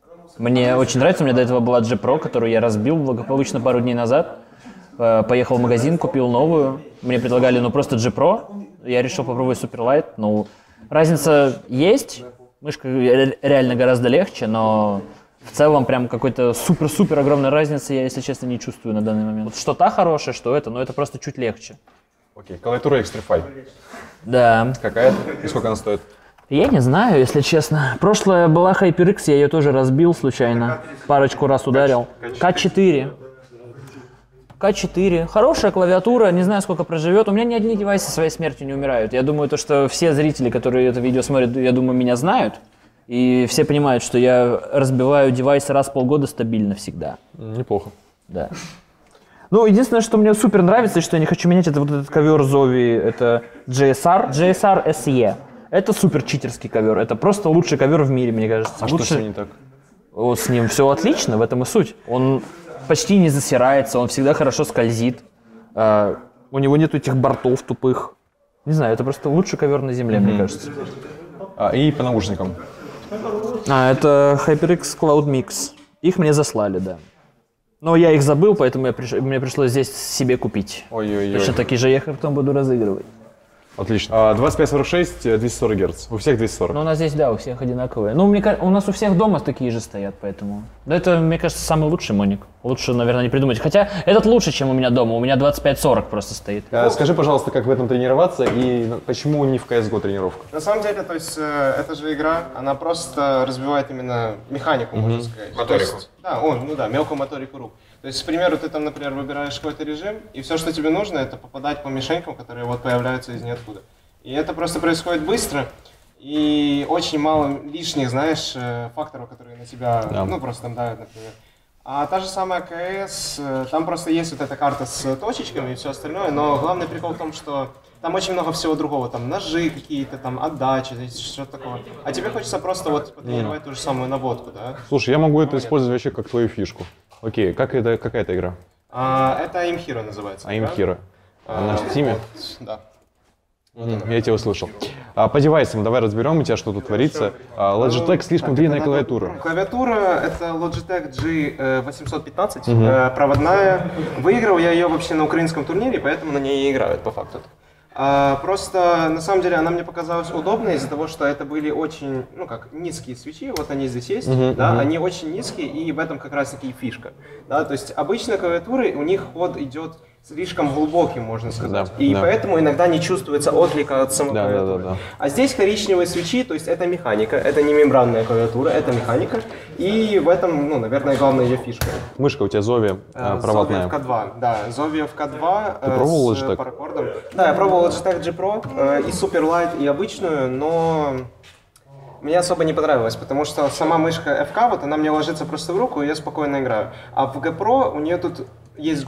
Мне очень нравится, у меня до этого была G-Pro, которую я разбил благополучно пару дней назад. Поехал в магазин, купил новую. Мне предлагали, ну, просто G-Pro. Я решил попробовать Superlight. Ну, разница есть. Мышка реально гораздо легче, но в целом прям какой-то супер-супер огромной разницы я, если честно, не чувствую на данный момент. Вот что та хорошая, что это, но это просто чуть легче. Окей, клавиатура Xtrfy. Да. Какая? И сколько она стоит? Я не знаю, если честно. Прошлая была HyperX, я ее тоже разбил случайно. Парочку раз ударил. К четыре. К четыре. Хорошая клавиатура, не знаю, сколько проживет. У меня ни одни девайсы своей смертью не умирают. Я думаю, то, что все зрители, которые это видео смотрят, я думаю, меня знают. И все понимают, что я разбиваю девайсы раз в полгода стабильно всегда. Неплохо. Да. Ну, единственное, что мне супер нравится, и что я не хочу менять, это вот этот ковер Zowie, это джи эс ар, джи эс ар эс и. Это супер читерский ковер. Это просто лучший ковер в мире, мне кажется. А Лучше... что с ним не так? Вот с ним все отлично, в этом и суть. Он почти не засирается, он всегда хорошо скользит. Uh, у него нет этих бортов тупых. Не знаю, это просто лучший ковер на земле, mm-hmm. мне кажется. А, и по наушникам? А, это HyperX Cloud Mix. Их мне заслали, да. Но я их забыл, поэтому я приш... мне пришлось здесь себе купить. Ой-ой-ой. Точно такие же я их потом буду разыгрывать. Отлично. двадцать пять сорок шесть, двести сорок герц. У всех двести сорок. Ну, у нас здесь, да, у всех одинаковые. Ну, мне кажется, у нас у всех дома такие же стоят, поэтому... Да, это, мне кажется, самый лучший моник. Лучше, наверное, не придумать. Хотя этот лучше, чем у меня дома. У меня двадцать пять сорок просто стоит. А, скажи, пожалуйста, как в этом тренироваться и почему не в си эс го тренировка? На самом деле, то есть, э, это же игра, она просто разбивает именно механику, mm-hmm. можно сказать. Моторику. Есть, да, он, ну да, мелкую моторику рук. То есть, к примеру, ты там, например, выбираешь какой-то режим, и все, что тебе нужно, это попадать по мишенькам, которые вот появляются из ниоткуда. И это просто происходит быстро, и очень мало лишних, знаешь, факторов, которые на тебя, да. ну, просто там давят, например. А та же самая КС, там просто есть вот эта карта с точечками и все остальное, но главный прикол в том, что там очень много всего другого, там ножи какие-то, там отдачи, что-то такое. А тебе хочется просто вот потренировать mm. ту же самую наводку, да? Слушай, я могу это использовать вообще как твою фишку. Окей, как это, какая это игра? А, это Aim Hero называется. Aim Hero. Она в Steam? Вот, да. Вот mm, я тебя услышал. А, по девайсам давай разберем, у тебя что тут творится. А, Logitech слишком длинная клавиатура. Клавиатура это Logitech джи восемьсот пятнадцать, mm-hmm. проводная. Выиграл я ее вообще на украинском турнире, поэтому на ней и играют по факту. А, просто на самом деле она мне показалась удобной из-за того, что это были очень, ну как, низкие свечи, вот они здесь есть, mm-hmm. да, mm-hmm. они очень низкие, и в этом как раз таки и фишка. Да, то есть обычно клавиатуры, у них ход идет слишком глубоким, можно сказать. Да, и да. поэтому иногда не чувствуется отклика от самой да, клавиатуры. Да, да, да. А здесь коричневые свечи, то есть это механика, это не мембранная клавиатура, это механика. И в этом, ну, наверное, главная ее фишка. Мышка у тебя Zowie э, проводная. Zowie эф кей два, да. Zowie эф кей два Ты пробовал с Logitech? паракордом. Да, я пробовал Logitech G Pro э, и Superlight, и обычную, но мне особо не понравилось, потому что сама мышка эф кей, вот она мне ложится просто в руку, и я спокойно играю. А в G Pro у нее тут есть горб,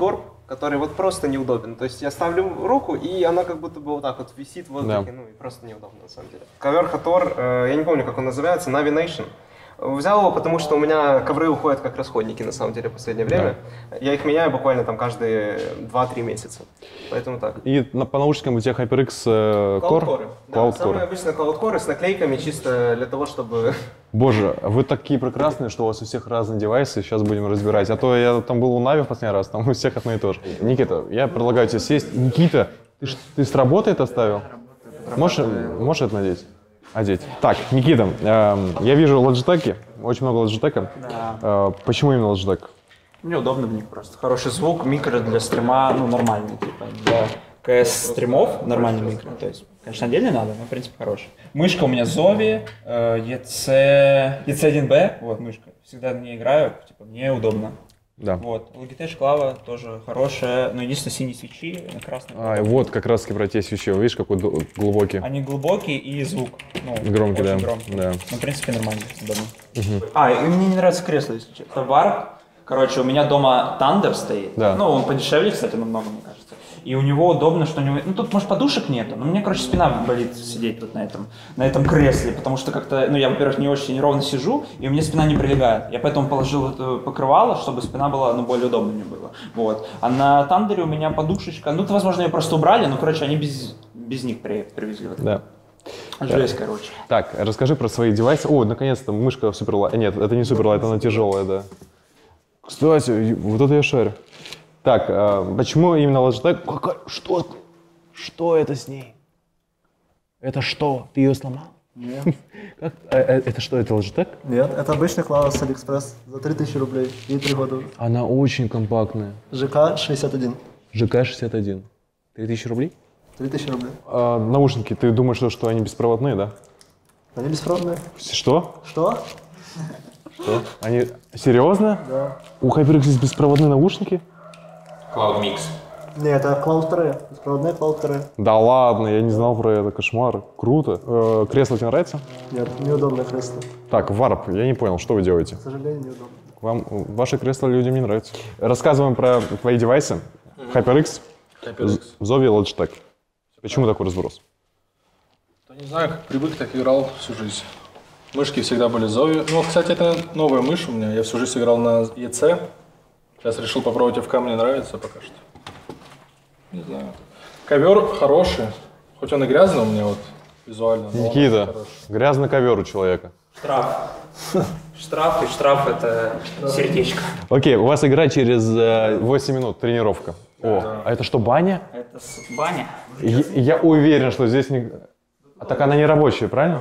который вот просто неудобен. То есть я ставлю руку, и она как будто бы вот так вот висит в воздухе, Да. ну и просто неудобно на самом деле. Ковер Хатор, э, я не помню, как он называется, Navi Nation. Взял его, потому что у меня ковры уходят как расходники, на самом деле, в последнее время. Да. Я их меняю буквально там каждые два-три месяца. Поэтому так. И на, по наушникам у тебя HyperX э, Core? Cloud-Core. Да, Cloud-Core. самые обычные Cloud-Core с наклейками, чисто для того, чтобы... Боже, вы такие прекрасные, что у вас у всех разные девайсы, сейчас будем разбирать. А то я там был у Нави в последний раз, там у всех одно и то же. Никита, я предлагаю тебе сесть. Никита, ты, ж- ты с работы это оставил? Можешь, можешь это надеть? Одеть. Так, Никита, эм, я вижу Logitech, очень много Logitech. Да. Э, почему именно Logitech? Мне удобно в них просто. Хороший звук, микро для стрима, ну, нормальный, типа, для КС-стримов нормальный микро. То есть, конечно, отдельно надо, но, в принципе, хороший. Мышка у меня Zovi, э, и си, и си один би, вот, мышка. Всегда на ней играю, типа, мне удобно. Да. Вот, Logitech Клава тоже хорошая, но единственное, синие свечи, на красный. А, вот как раз таки про те свечи, видишь, какой ду- глубокий. Они глубокие и звук, ну, Громкий, очень да, громкий. да. Ну, в принципе, нормально, удобно. А, и мне не нравится кресло, если честно. Это Warp. Короче, у меня дома Thunder стоит. Да. Ну, он подешевле, кстати, намного, мне кажется. И у него удобно, что у него... Ну, тут, может, подушек нету, но мне, короче, спина болит сидеть тут на этом, на этом кресле, потому что как-то, ну, я, во-первых, не очень ровно сижу, и у меня спина не прилегает. Я поэтому положил это покрывало, чтобы спина была, ну, более удобно мне было. Вот. А на Тандере у меня подушечка, ну, это, возможно, ее просто убрали, но, короче, они без, без них при, привезли. Да. Жесть, короче. Так, расскажи про свои девайсы. О, наконец-то мышка суперлайт. Нет, это не суперлайт, она тяжелая, да. Кстати, вот это я шарю. Так, а почему именно Logitech? Какая? Что? Что это с ней? Это что? Ты ее сломал? Нет. Как? А, а, это что, это Logitech? Нет, это обычный клава с Алиэкспресс за три тысячи рублей и три года. Она очень компактная. ЖК шестьдесят один. ЖК шестьдесят один. три тысячи рублей? три тысячи рублей. А, наушники, ты думаешь, что, что они беспроводные, да? Они беспроводные. Что? Что? Что? Они... Серьезно? Да. У HyperX есть беспроводные наушники? Cloud Mix. Нет, это Cloud два. Беспроводные Cloud два. Да ладно, я не знал про это, кошмар. Круто. Э, кресло тебе нравится? Нет, неудобное кресло. Так, Warp, я не понял, что вы делаете? К сожалению, неудобно. Вам ваше кресло людям не нравится. Рассказываем про твои девайсы. HyperX, HyperX. Zovi, Logitech. Почему такой разброс? Да не знаю, как привык, так играл всю жизнь. Мышки всегда были Zovi. Ну, кстати, это новая мышь у меня. Я всю жизнь играл на и си. Сейчас решил попробовать эф ка, мне нравится пока что. Не знаю. Ковер хороший. Хоть он и грязный у меня вот визуально. но он Никита, хороший. грязный ковер у человека. Штраф. Штраф, и штраф это сердечко. Окей, у вас игра через э, восемь минут, тренировка. О, а это что, баня? Это с- баня. Я, я уверен, что здесь не... А так она не рабочая, правильно?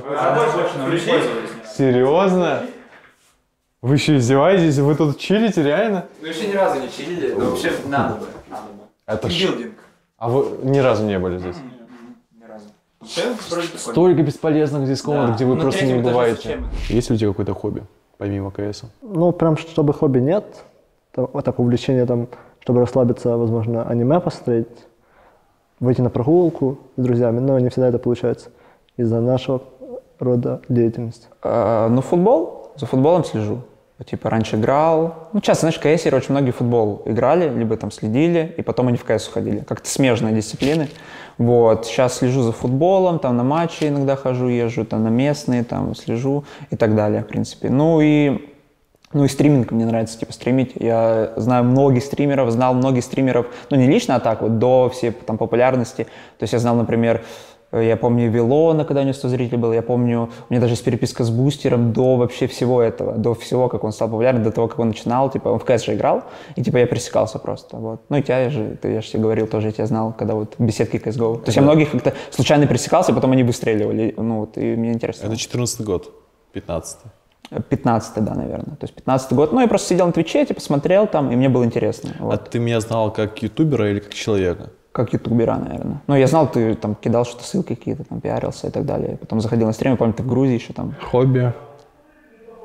Серьезно? Вы еще издеваетесь? Вы тут чилите, реально? Мы еще ни разу не чилили, но вообще надо бы. Надо бы. Это ш- Билдинг. А вы ни разу не были здесь? Ни разу. Вообще, вроде прикольно. Столько бесполезных здесь комнат, Да. где вы На просто не третьем этаже бываете. зачем? Есть ли у тебя какое-то хобби, помимо КС? Ну, прям чтобы хобби нет. Там, вот так увлечение, там, чтобы расслабиться, возможно, аниме посмотреть, выйти на прогулку с друзьями, но не всегда это получается из-за нашего рода деятельности. А, ну, футбол. За футболом слежу. Типа раньше играл. Ну, часто, знаешь, КСеры очень многие в футбол играли, либо там следили, и потом они в КС уходили. Как-то смежные дисциплины. Вот. Сейчас слежу за футболом, там на матчи иногда хожу, езжу, там на местные, там слежу и так далее, в принципе. Ну и, ну и стриминг мне нравится, типа, стримить. Я знаю многих стримеров, знал многих стримеров, ну не лично, а так вот, до всей там популярности. То есть я знал, например, я помню Вилона, когда у него сто зрителей было, я помню, у меня даже есть переписка с Бустером до вообще всего этого, до всего, как он стал популярным, до того, как он начинал, типа, он в КС же играл, и типа я пересекался просто, вот. Ну и тебя я же, ты, я же тебе говорил тоже, я тебя знал, когда вот в беседке си эс го. То есть я многих как-то случайно пересекался, потом они выстреливали, ну вот, и мне интересно. Это четырнадцатый год, пятнадцатый. пятнадцатый, да, наверное, то есть пятнадцатый год, ну я просто сидел на Твиче, типа смотрел там, и мне было интересно. Вот. А ты меня знал как ютубера или как человека? Как ютубера, наверное. Ну, я знал, ты там кидал что-то, ссылки какие-то, там, пиарился и так далее. Потом заходил на стрим, я помню, ты в Грузии еще там. Хобби?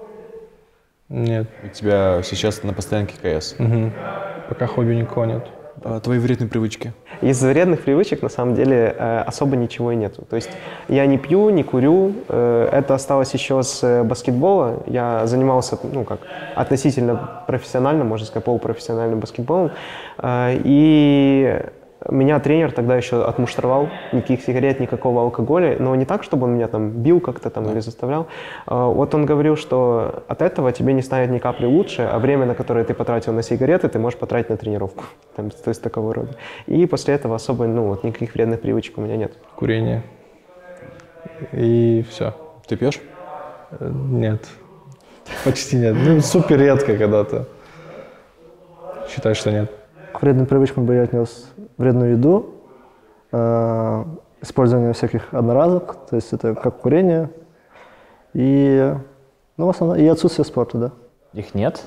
Нет. У тебя сейчас на постоянке КС. Мгм. Пока хобби никого нет. А, твои вредные привычки? Из вредных привычек на самом деле э, особо ничего и нету. То есть я не пью, не курю. Э, это осталось еще с баскетбола. Я занимался, ну как, относительно профессионально, можно сказать, полупрофессиональным баскетболом. Э, и меня тренер тогда еще отмуштровал. Никаких сигарет, никакого алкоголя. Но не так, чтобы он меня там бил как-то там или заставлял. Э, вот он говорил, что от этого тебе не станет ни капли лучше, а время, на которое ты потратил на сигареты, ты можешь потратить на тренировку. Там, то есть такого рода. И после этого особо, ну, вот никаких вредных привычек у меня нет. Курение. И все. Ты пьешь? Нет. Почти нет. Ну, супер редко когда-то. Считаю, что нет. К вредным привычкам бы я отнес вредную еду, э, использование всяких одноразок, то есть это как курение, и, ну, в основном, и отсутствие спорта, да. Их нет?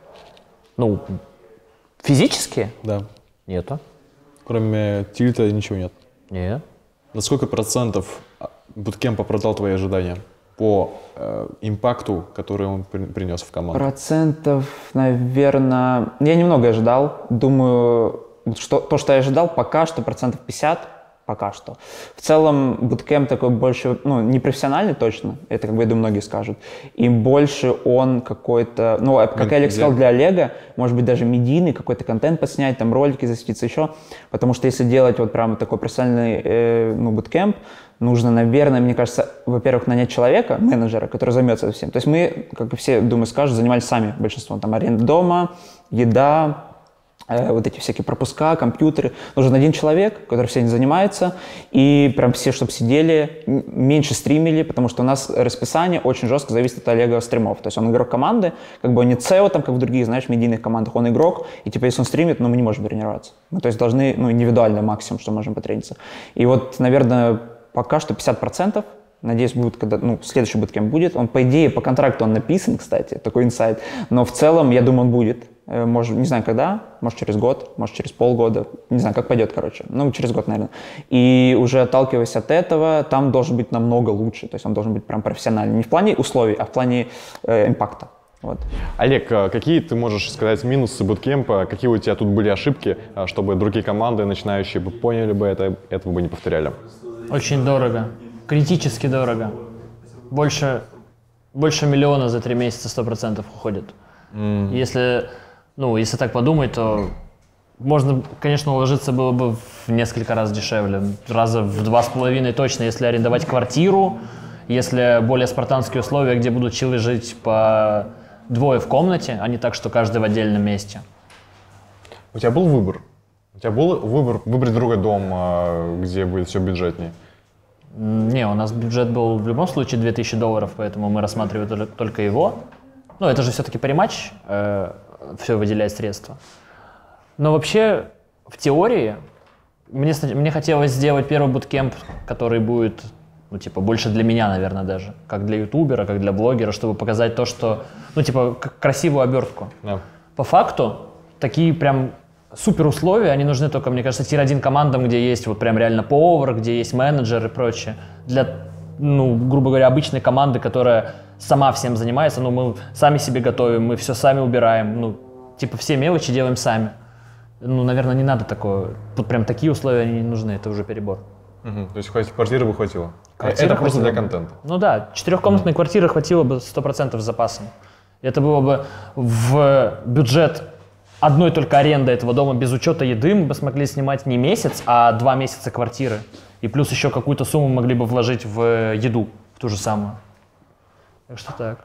Ну, физически? Да. Нету. Кроме тильта ничего нет? Нет. На сколько процентов буткемп оправдал твои ожидания по э, импакту, который он при, принес в команду? Процентов, наверное... Я немного ожидал. Думаю, что, то, что я ожидал, пока что процентов пятьдесят. Пока что. В целом, буткемп такой больше, ну, не профессиональный точно, это, как бы, я думаю, многие скажут, и больше он какой-то, ну, как для, Олег сказал, для Олега, может быть, даже медийный какой-то контент подснять, там, ролики засветиться еще, потому что если делать вот прям такой профессиональный, э, ну, буткемп, нужно, наверное, мне кажется, во-первых, нанять человека, менеджера, который займется всем. То есть мы, как и все, думаю, скажут, занимались сами большинством, там, аренда дома, еда, вот эти всякие пропуска, компьютеры. Нужен один человек, который всем занимается, и прям все, чтобы сидели, меньше стримили, потому что у нас расписание очень жестко зависит от Олега стримов. То есть он игрок команды, как бы он не цео, там, как в других, знаешь, медийных командах, он игрок, и типа если он стримит, ну мы не можем тренироваться. Мы, то есть должны, ну, индивидуально максимум, что можем потрениться. И вот, наверное, пока что пятьдесят процентов. Надеюсь, будет, когда, ну, следующий буткемп будет. Он, по идее, по контракту он написан, кстати, такой инсайт. Но в целом, я думаю, он будет. Может, не знаю, когда, может, через год, может, через полгода. Не знаю, как пойдет, короче. Ну, через год, наверное. И уже отталкиваясь от этого, там должен быть намного лучше. То есть он должен быть прям профессиональный. Не в плане условий, а в плане э, импакта. Вот. Олег, какие ты можешь сказать минусы буткемпа? Какие у тебя тут были ошибки, чтобы другие команды, начинающие, бы поняли бы это, этого бы не повторяли? Очень дорого. Критически дорого. Больше, больше миллиона за три месяца сто процентов уходит. Mm. Если, ну, если так подумать, то можно, конечно, уложиться было бы в несколько раз дешевле. Раза в два с половиной точно, если арендовать квартиру, если более спартанские условия, где будут чилы жить по двое в комнате, а не так, что каждый в отдельном месте. У тебя был выбор? У тебя был выбор выбрать другой дом, где будет все бюджетнее? Не, у нас бюджет был в любом случае две тысячи долларов, поэтому мы рассматривали только его. Ну, это же все-таки париматч, э, все выделяет средства. Но вообще, в теории, мне, мне хотелось сделать первый буткемп, который будет, ну, типа, больше для меня, наверное, даже. Как для ютубера, как для блогера, чтобы показать то, что, ну, типа, красивую обертку. Yeah. По факту, такие прям супер условия, они нужны только, мне кажется, тир один командам, где есть вот прям реально повар, где есть менеджер и прочее. Для, ну, грубо говоря, обычной команды, которая сама всем занимается, ну, мы сами себе готовим, мы все сами убираем, ну, типа, все мелочи делаем сами. Ну, наверное, не надо такое. Тут прям такие условия они не нужны, это уже перебор. Угу. То есть квартиры бы хватило? Квартира это просто хватило. Для контента? Ну да, четырехкомнатной угу. квартиры хватило бы сто процентов с запасом. Это было бы в бюджет одной только аренды этого дома без учета еды мы бы смогли снимать не месяц, а два месяца квартиры. И плюс еще какую-то сумму могли бы вложить в еду, в ту же самую. Так что так.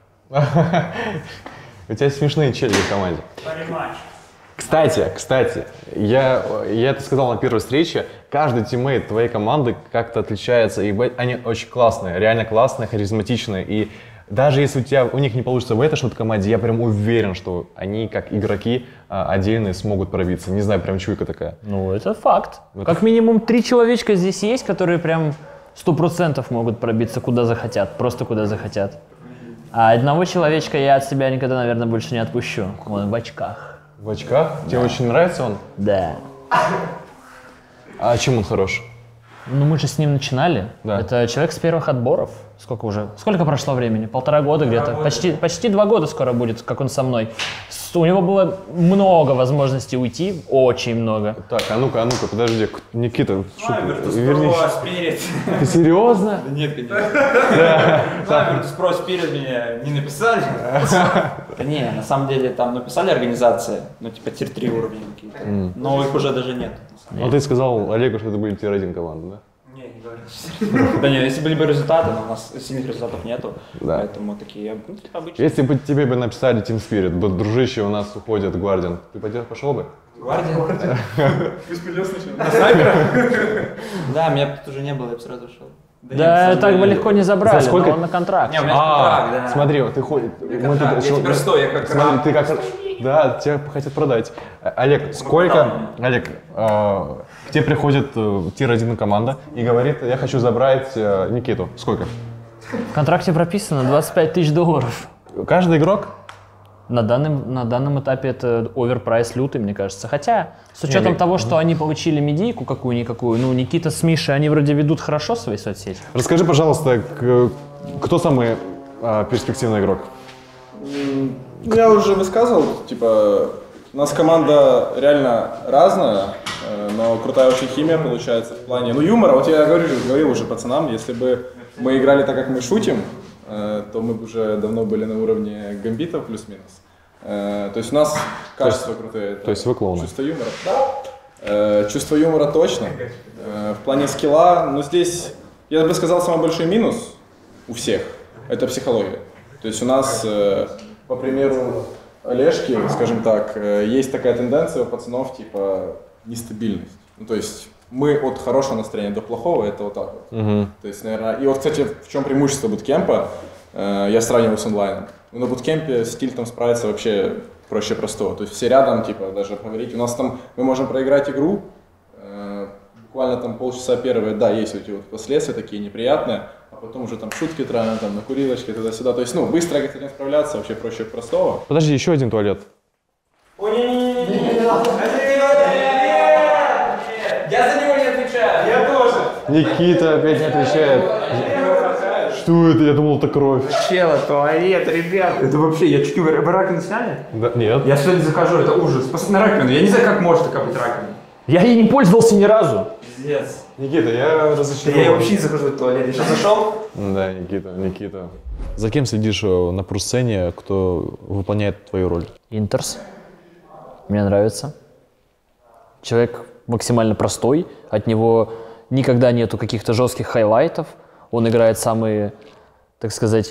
У тебя смешные чели в команде. Кстати, кстати, я, я это сказал на первой встрече, каждый тиммейт твоей команды как-то отличается, и они очень классные, реально классные, харизматичные, и даже если у тебя у них не получится в этой что-то команде, я прям уверен, что они, как игроки, отдельные смогут пробиться. Не знаю, прям чуйка такая. Ну, это факт. Это... Как минимум три человечка здесь есть, которые прям сто процентов могут пробиться куда захотят, просто куда захотят. А одного человечка я от себя никогда, наверное, больше не отпущу. Он в очках. В очках? Да. Тебе очень нравится он? Да. А чем он хорош? Ну, мы же с ним начинали. Да. Это человек с первых отборов. Сколько уже? Сколько прошло времени? Полтора года где-то. Почти, почти два года скоро будет, как он со мной. С- У него было много возможностей уйти, очень много. Так, а ну-ка, а ну-ка, подожди, к- Никита, что ты- Virtus вернись. Pro Spirit. Ты серьезно? Да нет, конечно. Да, Virtus Pro Spirit мне не написали. Да не, на самом деле там написали организации, ну типа тир три уровня какие-то, но их уже даже нет. Ну ты сказал Олегу, что это были тир один команды, да? Не, не говорю. Да нет, если были бы результаты, но у нас сильных результатов нету, Да. поэтому такие, ну, типа обычные. Если бы тебе бы написали Team Spirit, бы, дружище, у нас уходит Гвардиан, ты пойдешь, пошел бы? Гвардия? Пусть придет сначала. На снайпера? Да, меня тут уже не было, я бы сразу шел. Да, нет, на самом так бы деле- легко не забрали, За сколько? но он на контракте. Не, у меня контракт, да. Смотри, вот ты ходишь. контракт, я теперь стой, я как Смотри, раб. ты как. Да, тебя хотят продать. Э, Олег, сколько. Олег, э, к тебе приходит э, тир один команда и говорит, я хочу забрать э, Никиту. Сколько? В контракте прописано двадцать пять тысяч долларов. Каждый игрок? На данном, на данном этапе это оверпрайс лютый, мне кажется. Хотя, с учетом Не, того, что они получили медийку какую-никакую, ну, Никита с Мишей, они вроде ведут хорошо свои соцсети. Расскажи, пожалуйста, к- кто самый э, перспективный игрок? Я уже высказывал, типа, у нас команда реально разная, э, но крутая очень химия получается в плане, ну, юмора. Вот я говорю, говорил уже пацанам, если бы мы играли так, как мы шутим, э, то мы бы уже давно были на уровне гамбитов плюс-минус. Э, то есть у нас качество крутое. То есть вы клоуны? Чувство юмора. Да. Э, чувство юмора точно. Э, в плане скилла, ну, здесь, я бы сказал, самый большой минус у всех – это психология. То есть у нас, э, по примеру Олежки, скажем так, э, есть такая тенденция у пацанов, типа, нестабильность. Ну, то есть мы от хорошего настроения до плохого, это вот так вот. Угу. То есть, наверное, и вот, кстати, в чем преимущество буткемпа, э, я сравниваю с онлайном. На буткемпе с тильтом справиться вообще проще простого. То есть все рядом, типа, даже поговорить. У нас там, мы можем проиграть игру, э, буквально там полчаса первые, да, есть вот эти вот последствия такие неприятные, а потом уже там шутки травим, там на курилочке, туда-сюда. То есть, ну, быстро как с этим справляться вообще проще простого. Подожди, еще один туалет. Я за него не отвечаю. Я тоже. Никита опять не отвечает. Что это? Я думал, это кровь. Чела, туалет, ребят. Это вообще, я чуть не... Вы раковину сняли? Да, нет. Я сегодня захожу, это ужас. Посмотри на раковину, я не знаю, как может такая быть раковина. Я ей не пользовался ни разу. Пиздец. Никита, я разочарован. Я вообще не захожу в туалет. Я сейчас зашел. Да, Никита, Никита. За кем следишь э, на пру-сцене, кто выполняет твою роль? Интерс. Мне нравится. Человек максимально простой. От него никогда нету каких-то жестких хайлайтов. Он играет самые, так сказать,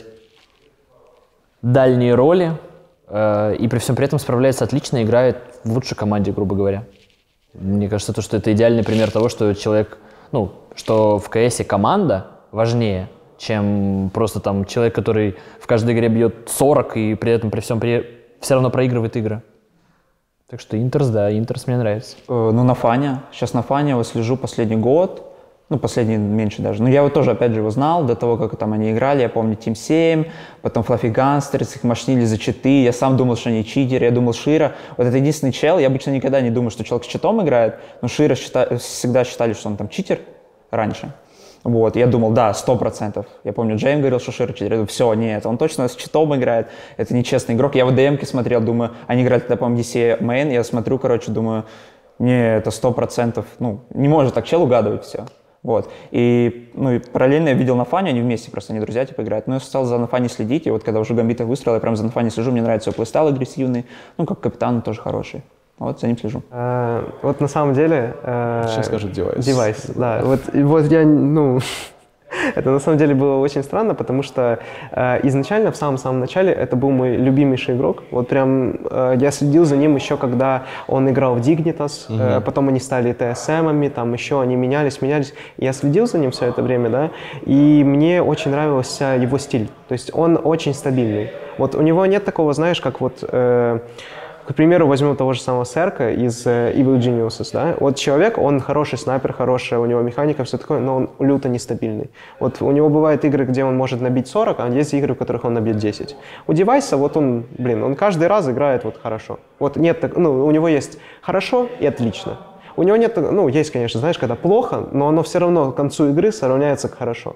дальние роли. Э, и при всем при этом справляется отлично, играет в лучшей команде, грубо говоря. Мне кажется, то, что это идеальный пример того, что человек, ну, что в КСе команда важнее, чем просто там человек, который в каждой игре бьет сорок и при этом при всем при... все равно проигрывает игры. Так что Интерс, да, Интерс мне нравится. Э, ну, на фане. Сейчас на фане его слежу последний год. Ну, последний меньше даже. Но я вот тоже, опять же, его знал до того, как там они играли. Я помню Тим семь, потом Fluffy Gunsters, их мошнили за читы. Я сам думал, что они читеры, я думал Шира. Вот это единственный чел. Я обычно никогда не думаю, что человек с читом играет, но Шира счита... всегда считали, что он там читер раньше. Вот, я думал, да, сто процентов. Я помню, Джейм говорил, что Шира читер. Я думаю, все, нет, он точно с читом играет. Это нечестный игрок. Я в ДМке смотрел, думаю, они играли тогда, по-моему, ди си мейн. Я смотрю, короче, думаю, не, это сто процентов. Ну, не может так чел угадывать все. Вот. И, ну, и параллельно я видел на фане, они вместе просто, они друзья типа играют. Но я стал за Нафани следить, и вот когда уже Гамбита выстрел, я прям за Нафани слежу, мне нравится его плейстайл агрессивный, ну, как капитан тоже хороший. Вот за ним слежу. Э, вот на самом деле... э, Сейчас скажет девайс. Девайс, да. Вот, и вот я, ну... Это на самом деле было очень странно, потому что э, изначально, в самом-самом начале, это был мой любимейший игрок. Вот прям э, я следил за ним еще, когда он играл в Dignitas, Мгм. э, потом они стали ти эс эм-ами, там еще они менялись, менялись. Я следил за ним все это время, да, и мне очень нравился его стиль. То есть он очень стабильный. Вот у него нет такого, знаешь, как вот... Э, К примеру, возьмем того же самого Серка из э, Evil Geniuses, да? Вот человек, он хороший снайпер, хорошая у него механика, все такое, но он люто нестабильный. Вот у него бывают игры, где он может набить сорок, а есть игры, в которых он набьет десять. У девайса, вот он, блин, он каждый раз играет вот хорошо. Вот нет, так- ну, у него есть хорошо и отлично. у него нет, ну, есть, конечно, знаешь, когда плохо, но оно все равно к концу игры сравняется к хорошо.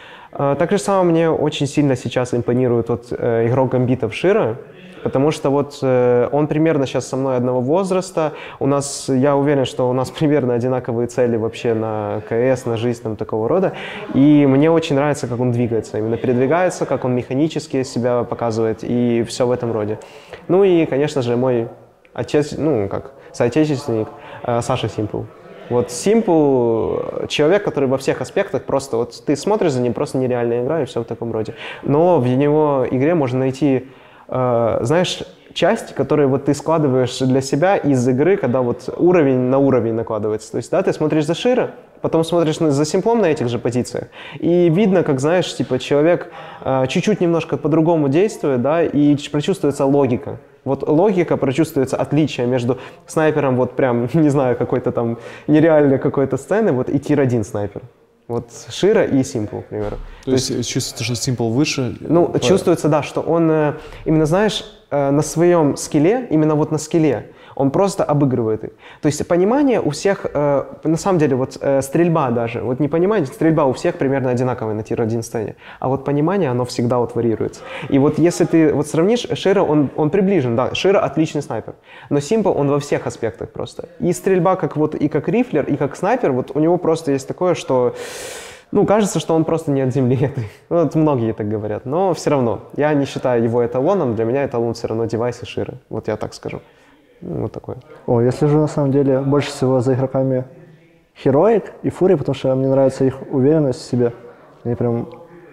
Так же самое мне очень сильно сейчас импонирует вот, э, игрок гамбитов Шира, потому что вот э, он примерно сейчас со мной одного возраста. У нас, я уверен, что у нас примерно одинаковые цели вообще на КС, на жизнь там, такого рода. И мне очень нравится, как он двигается, именно передвигается, как он механически себя показывает и все в этом роде. Ну и, конечно же, мой отец, ну как, соотечественник э, Саша Симпл. Вот Simple — человек, который во всех аспектах просто, вот ты смотришь за ним, просто нереальная игра и все в таком роде. Но в его игре можно найти, э, знаешь, части, которые вот ты складываешь для себя из игры, когда вот уровень на уровень накладывается. То есть, да, ты смотришь за Шира, потом смотришь на, за Симплом на этих же позициях, и видно, как, знаешь, типа человек э, чуть-чуть немножко по-другому действует, да, и прочувствуется логика. Вот логика, прочувствуется отличие между снайпером, вот прям, не знаю, какой-то там нереальной какой-то сцены, вот и тир один снайпер. Вот Шира и Simple, к примеру. То, То есть, есть чувствуется, что Simple выше? Ну, по... чувствуется, да, что он именно, знаешь, на своем скилле, именно вот на скилле, он просто обыгрывает их. То есть понимание у всех, э, на самом деле, вот э, стрельба даже, вот не понимание, стрельба у всех примерно одинаковая на тир один сцене, а вот понимание, оно всегда вот варьируется. И вот если ты вот сравнишь, Шира, он, он приближен, да, Шира отличный снайпер, но Simple, он во всех аспектах просто. И стрельба как вот, и как рифлер, и как снайпер, вот у него просто есть такое, что... Ну, кажется, что он просто не от земли. Вот многие так говорят. Но все равно, я не считаю его эталоном, для меня эталон все равно девайс и Шира. Вот я так скажу. Вот такое. О, я слежу на самом деле больше всего за игроками Heroic и Fury, потому что мне нравится их уверенность в себе. Мне прям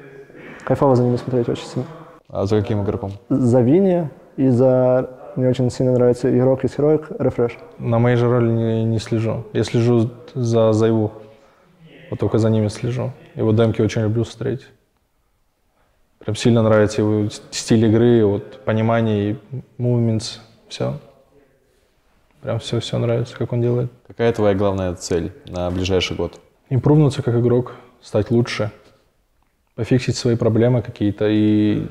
кайфово за ними смотреть очень сильно. А за каким игроком? За Винни и за... Мне очень сильно нравится игрок из Heroic, Refresh. На моей же роли не, не слежу. Я слежу за Зайву. Вот только за ними слежу. Его демки очень люблю смотреть. Прям сильно нравится его стиль игры, вот, понимание и movements, все. Прям все-все нравится, как он делает. Какая твоя главная цель на ближайший год? Импрувнуться как игрок, стать лучше, пофиксить свои проблемы какие-то и,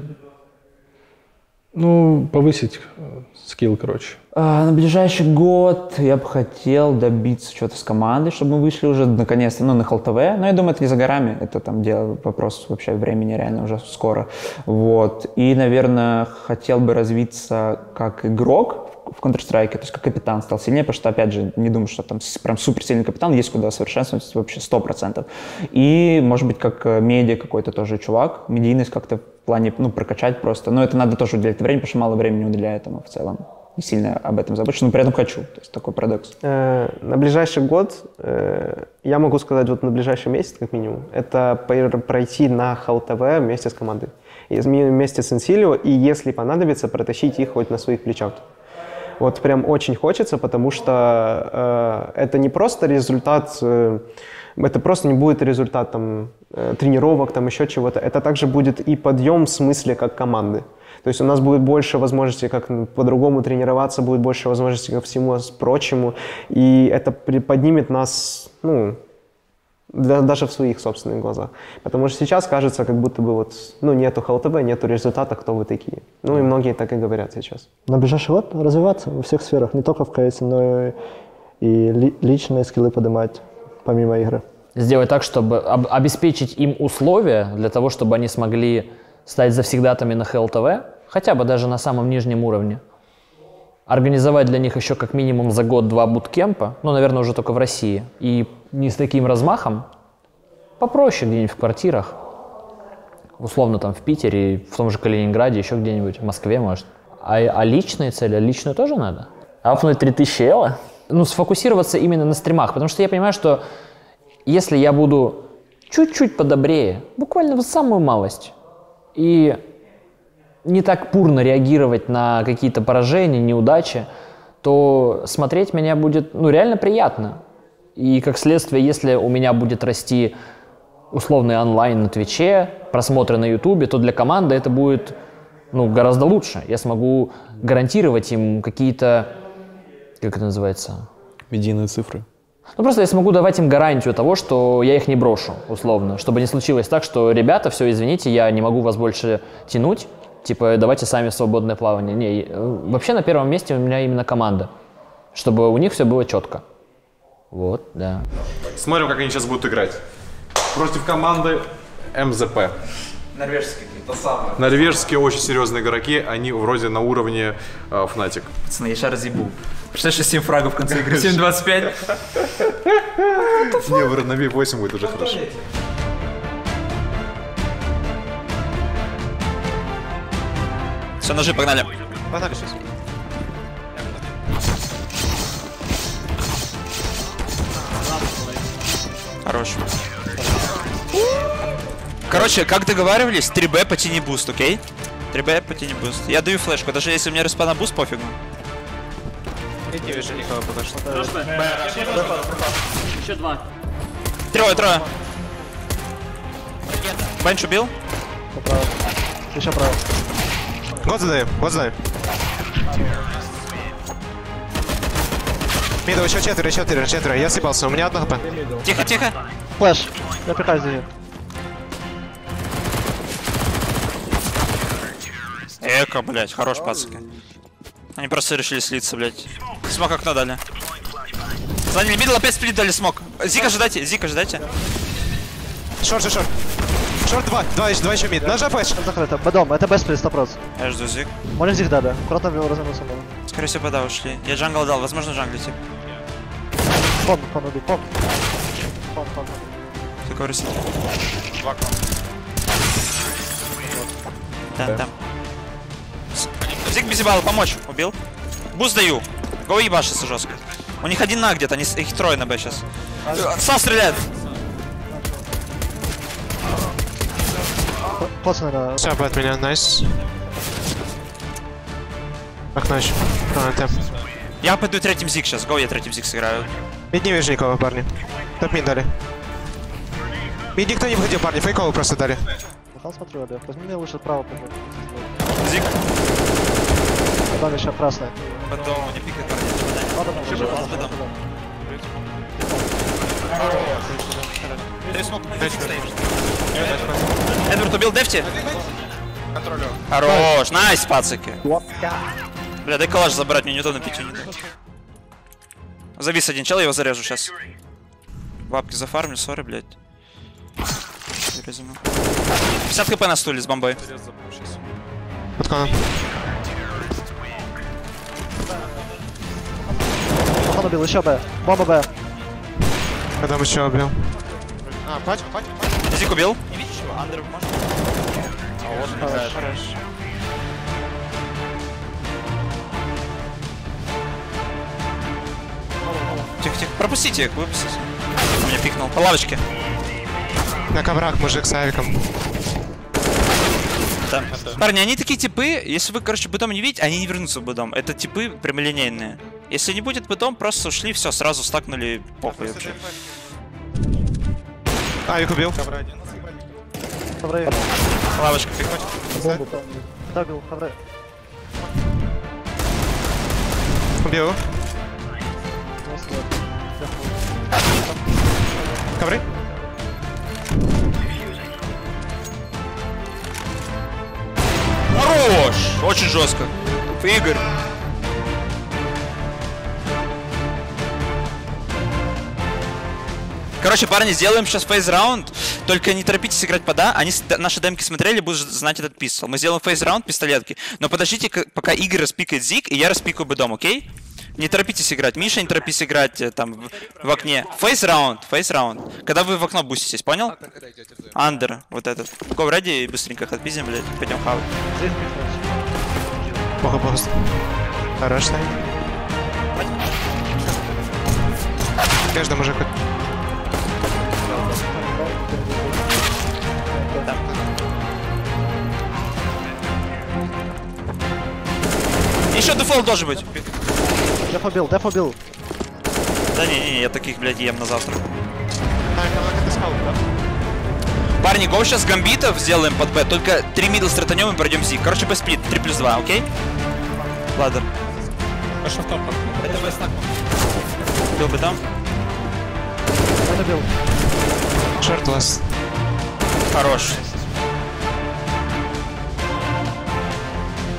ну, повысить скилл, короче. А, на ближайший год я бы хотел добиться чего-то с командой, чтобы мы вышли уже наконец-то, ну, на ХЛТВ. Но я думаю, это не за горами, это там дело, вопрос вообще времени реально уже скоро. Вот. И, наверное, хотел бы развиться как игрок в Counter-Strike, то есть как капитан стал сильнее, потому что, опять же, не думаю, что там прям суперсильный капитан, есть куда совершенствовать вообще сто процентов. И, может быть, как медиа какой-то тоже чувак, медийность как-то в плане, ну, прокачать просто. Но это надо тоже уделять время, потому что мало времени уделяю этому в целом. Не сильно об этом заботиться, но при этом хочу. То есть такой парадокс. Э, на ближайший год, э, я могу сказать, вот на ближайший месяц, как минимум, это пройти на ХЛТВ вместе с командой. Вместе с Инсилио, и если понадобится, протащить их хоть на своих плечах. Вот прям очень хочется, потому что э, это не просто результат, э, это просто не будет результат там, э, тренировок, там еще чего-то. Это также будет и подъем в смысле как команды. То есть у нас будет больше возможностей, как по-другому тренироваться, будет больше возможностей ко всему прочему. И это поднимет нас, ну, да, даже в своих собственных глазах. Потому что сейчас кажется, как будто бы вот, ну, нету ХЛТВ, нету результата, кто вы такие. Ну и многие так и говорят сейчас. На ближайший год развиваться во всех сферах, не только в КС, но и, и ли, личные скиллы поднимать, помимо игры. Сделать так, чтобы об, обеспечить им условия для того, чтобы они смогли стать завсегдатами на ХЛТВ, хотя бы даже на самом нижнем уровне. Организовать для них еще как минимум за год-два буткемпа, ну, наверное, уже только в России, и не с таким размахом, попроще где-нибудь в квартирах, условно там в Питере, в том же Калининграде, еще где-нибудь, в Москве, может. А, а личные цели, а личную тоже надо? Апнуть три тысячи эло? Ну, сфокусироваться именно на стримах, потому что я понимаю, что если я буду чуть-чуть подобрее, буквально в самую малость, и не так бурно реагировать на какие-то поражения, неудачи, то смотреть меня будет, ну, реально приятно. И как следствие, если у меня будет расти условный онлайн на Твиче, просмотры на Ютубе, то для команды это будет, ну, гораздо лучше. Я смогу гарантировать им какие-то, как это называется? Медийные цифры. Ну, просто я смогу давать им гарантию того, что я их не брошу, условно. Чтобы не случилось так, что, ребята, все, извините, я не могу вас больше тянуть, типа, давайте сами свободное плавание. Не, вообще на первом месте у меня именно команда, чтобы у них все было четко. Вот, да. Смотрим, как они сейчас будут играть. Против команды эм зэ пэ. Норвежские какие-то самые. Норвежские очень серьезные игроки, они вроде на уровне э, Fnatic. Пацаны, я сейчас разъебу. Представляешь, семь фрагов в конце игры, семь двадцать пять. Не, на ви восемь будет уже хорошо. Все, ножи, погнали. Погнали сейчас. Хорош. Короче, как договаривались, три бэ потяни буст, окей? три бэ потяни буст. Я даю флешку, даже если у меня респана буст, пофигу. Я не вижу никого пока что. Еще два. Трое, трое. Бенч убил? Поправил. Еще право. Год задаем, год задаем. Мидл, еще четверо, еще четверо, четверо. Я съебался, у меня одно хп. Тихо, тихо. Флэш. Я пихаю за нее. Эко, блядь, хорош, пацаны. Они просто решили слиться, блядь. Смок окно дали. Заняли мидл, опять сплит дали смок. Зик ожидайте, Зик ожидайте. Шорт, шорт, шорт. Шорт два, два еще, два еще мид. Нажа флеш. Закрыто. Бэдом, это бэст сто процентов. Я жду Зик. Можно зиг дали. Аккуратно развернулся. Скорее всего, беда ушли. Я джангл дал, возможно, джанглите. Фон, фон убил, фон. Фон, фон. Такой риск. Там, там. Зиг безибал, помочь. Убил. Буст даю. Го ебашится жестко. У них один на где-то, они их трое на Б сейчас. Сам стреляет. Пацаны на... Все, от меня, найс. Окно еще. А, темп. Я пойду третьим Зиг сейчас. Го, я третьим Зиг сыграю. Мид не вижу никого, парни. Топ мид дали. Мид никто не выходил, парни, фейковый просто дали. Я смотрю, Олег. Возьми меня лучше справа. Зиг. Потом еще красный. Потом не пикает, парни. Эдвард убил Дефти? Хорош, найс, пацаки. Бля, дай калаш забрать, мне не то на пятью не дать. Завис один чел, я его зарежу сейчас. Бабки зафармлю, сори, блядь. пятьдесят хп на стуле с бомбой. Он убил, еще Б. Бомба Б. Потом еще убил. А, хватит, хватит. Зик убил. Не видишь его? Андер может? А вот, хорошо. Тихо, тихо. Пропустите их, выпустите. Он меня пикнул. По лавочке. На коврах мужик с авиком. Да. Парни, они такие типы, если вы, короче, бытом не видите, они не вернутся в бытом. Это типы прямолинейные. Если не будет бытом, просто ушли, все, сразу стакнули, похуй вообще. Авик убил. Лавочка, приходит. Бомбу. Так, убил, хаврай. Убил. Ковры. Хорош! Очень жестко. Игорь. Короче, парни, сделаем сейчас фейс-раунд. Только не торопитесь играть под А. Они наши демки смотрели, будут знать этот пистол. Мы сделаем фейс-раунд, пистолетки. Но подождите, пока Игорь распикает Зиг, и я распикаю бэдом, окей? Не торопитесь играть. Миша, не торопись играть там в, в окне. Фейс-раунд, фейс-раунд. Когда вы в окно буститесь, понял? Андер, вот этот. Го, реди, быстренько их отпиздим, блядь. Пойдем хавать. Плохо, плохо. Хорош, стай. Каждый мужик. Еще дефолт должен быть. Деф убил, деф убил. Да не-не-не, я таких, блядь, ем на завтра. Парни, го сейчас гамбитов сделаем под Б, только три мидл стратанем и пройдем Зиг. Короче, Б сплит, три плюс два, окей? Ладно. Пошел в топ. Это Б стак. Бил бы там. Это бил. Шорт ласт. Хорош.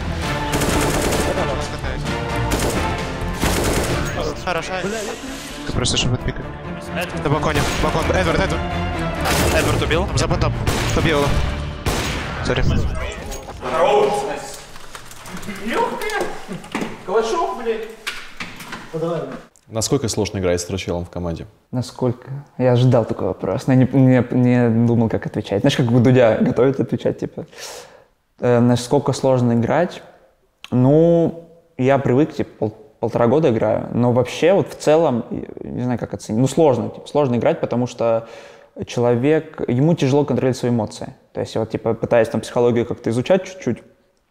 Хорошо. просто, чтобы отпикать. На балконе. Балкон. Эдвард, Эдвард. Эдвард убил? За бантом. Убил его. Сори. Калашов, блядь. Насколько сложно играть с Трачелом в команде? Насколько? Я ожидал такой вопрос, но не, не, не думал, как отвечать. Знаешь, как у Дудя готовят отвечать, типа, э, насколько сложно играть? Ну, я привык, типа, пол, полтора года играю, но вообще вот в целом, не знаю, как оценить, ну, сложно, типа, сложно играть, потому что человек, ему тяжело контролировать свои эмоции. То есть, вот, типа, пытаясь там психологию как-то изучать чуть-чуть,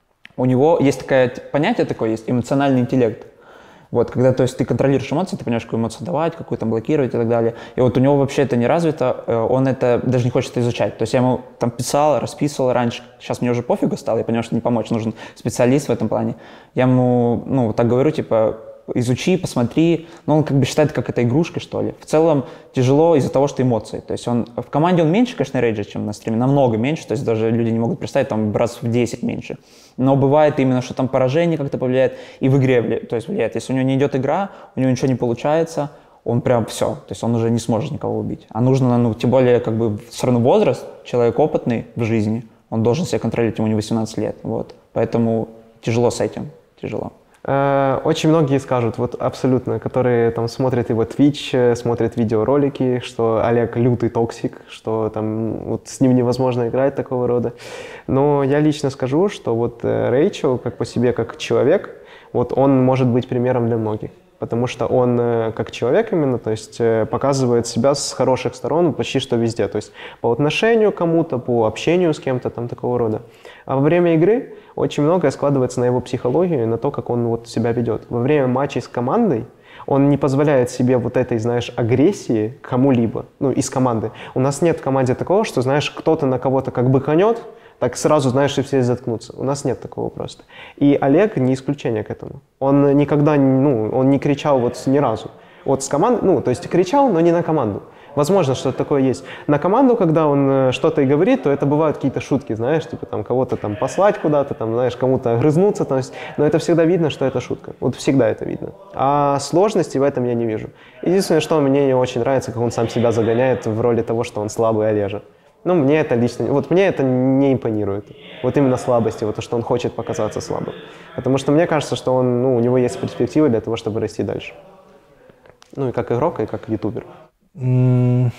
у него есть такое понятие такое, есть эмоциональный интеллект. Вот, когда, то есть, ты контролируешь эмоции, ты понимаешь, какую эмоцию давать, какую там блокировать и так далее. И вот у него вообще это не развито, он это даже не хочет изучать. То есть я ему там писал, расписывал раньше, сейчас мне уже пофигу стало, я понял, что не помочь, нужен специалист в этом плане. Я ему, ну, так говорю, типа, изучи, посмотри, но он как бы считает, как это игрушкой, что ли. В целом тяжело из-за того, что эмоции. То есть он, в команде он меньше, конечно, рейджит, чем на стриме, намного меньше, то есть даже люди не могут представить, там, раз в десять меньше. Но бывает именно, что там поражение как-то повлияет, и в игре то есть влияет. Если у него не идет игра, у него ничего не получается, он прям все, то есть он уже не сможет никого убить. А нужно, ну, тем более, как бы, все равно возраст, человек опытный в жизни, он должен себя контролировать, ему не восемнадцать лет, вот. Поэтому тяжело с этим, тяжело. Очень многие скажут, вот абсолютно, которые там смотрят его Twitch, смотрят видеоролики, что Олег лютый токсик, что там вот с ним невозможно играть такого рода. Но я лично скажу, что вот Рэйчел, как по себе, как человек, вот он может быть примером для многих. Потому что он как человек именно, то есть показывает себя с хороших сторон почти что везде. То есть по отношению к кому-то, по общению с кем-то там такого рода. А во время игры очень многое складывается на его психологию и на то, как он вот себя ведет. Во время матчей с командой он не позволяет себе вот этой, знаешь, агрессии кому-либо, ну, из команды. У нас нет в команде такого, что, знаешь, кто-то на кого-то как бы конет, так сразу, знаешь, и все заткнутся. У нас нет такого просто. И Олег не исключение к этому. Он никогда, ну, он не кричал вот ни разу. Вот с командой, ну, то есть кричал, но не на команду. Возможно, что-то такое есть. На команду, когда он что-то и говорит, то это бывают какие-то шутки, знаешь, типа там кого-то там послать куда-то, там, знаешь, кому-то огрызнуться, то есть, но это всегда видно, что это шутка. Вот всегда это видно. А сложности в этом я не вижу. Единственное, что мне не очень нравится, как он сам себя загоняет в роли того, что он слабый Олежа. Ну, мне это лично, вот мне это не импонирует. Вот именно слабости, вот то, что он хочет показаться слабым. Потому что мне кажется, что он, ну, у него есть перспективы для того, чтобы расти дальше. Ну, и как игрок, и как ютубер. Mm.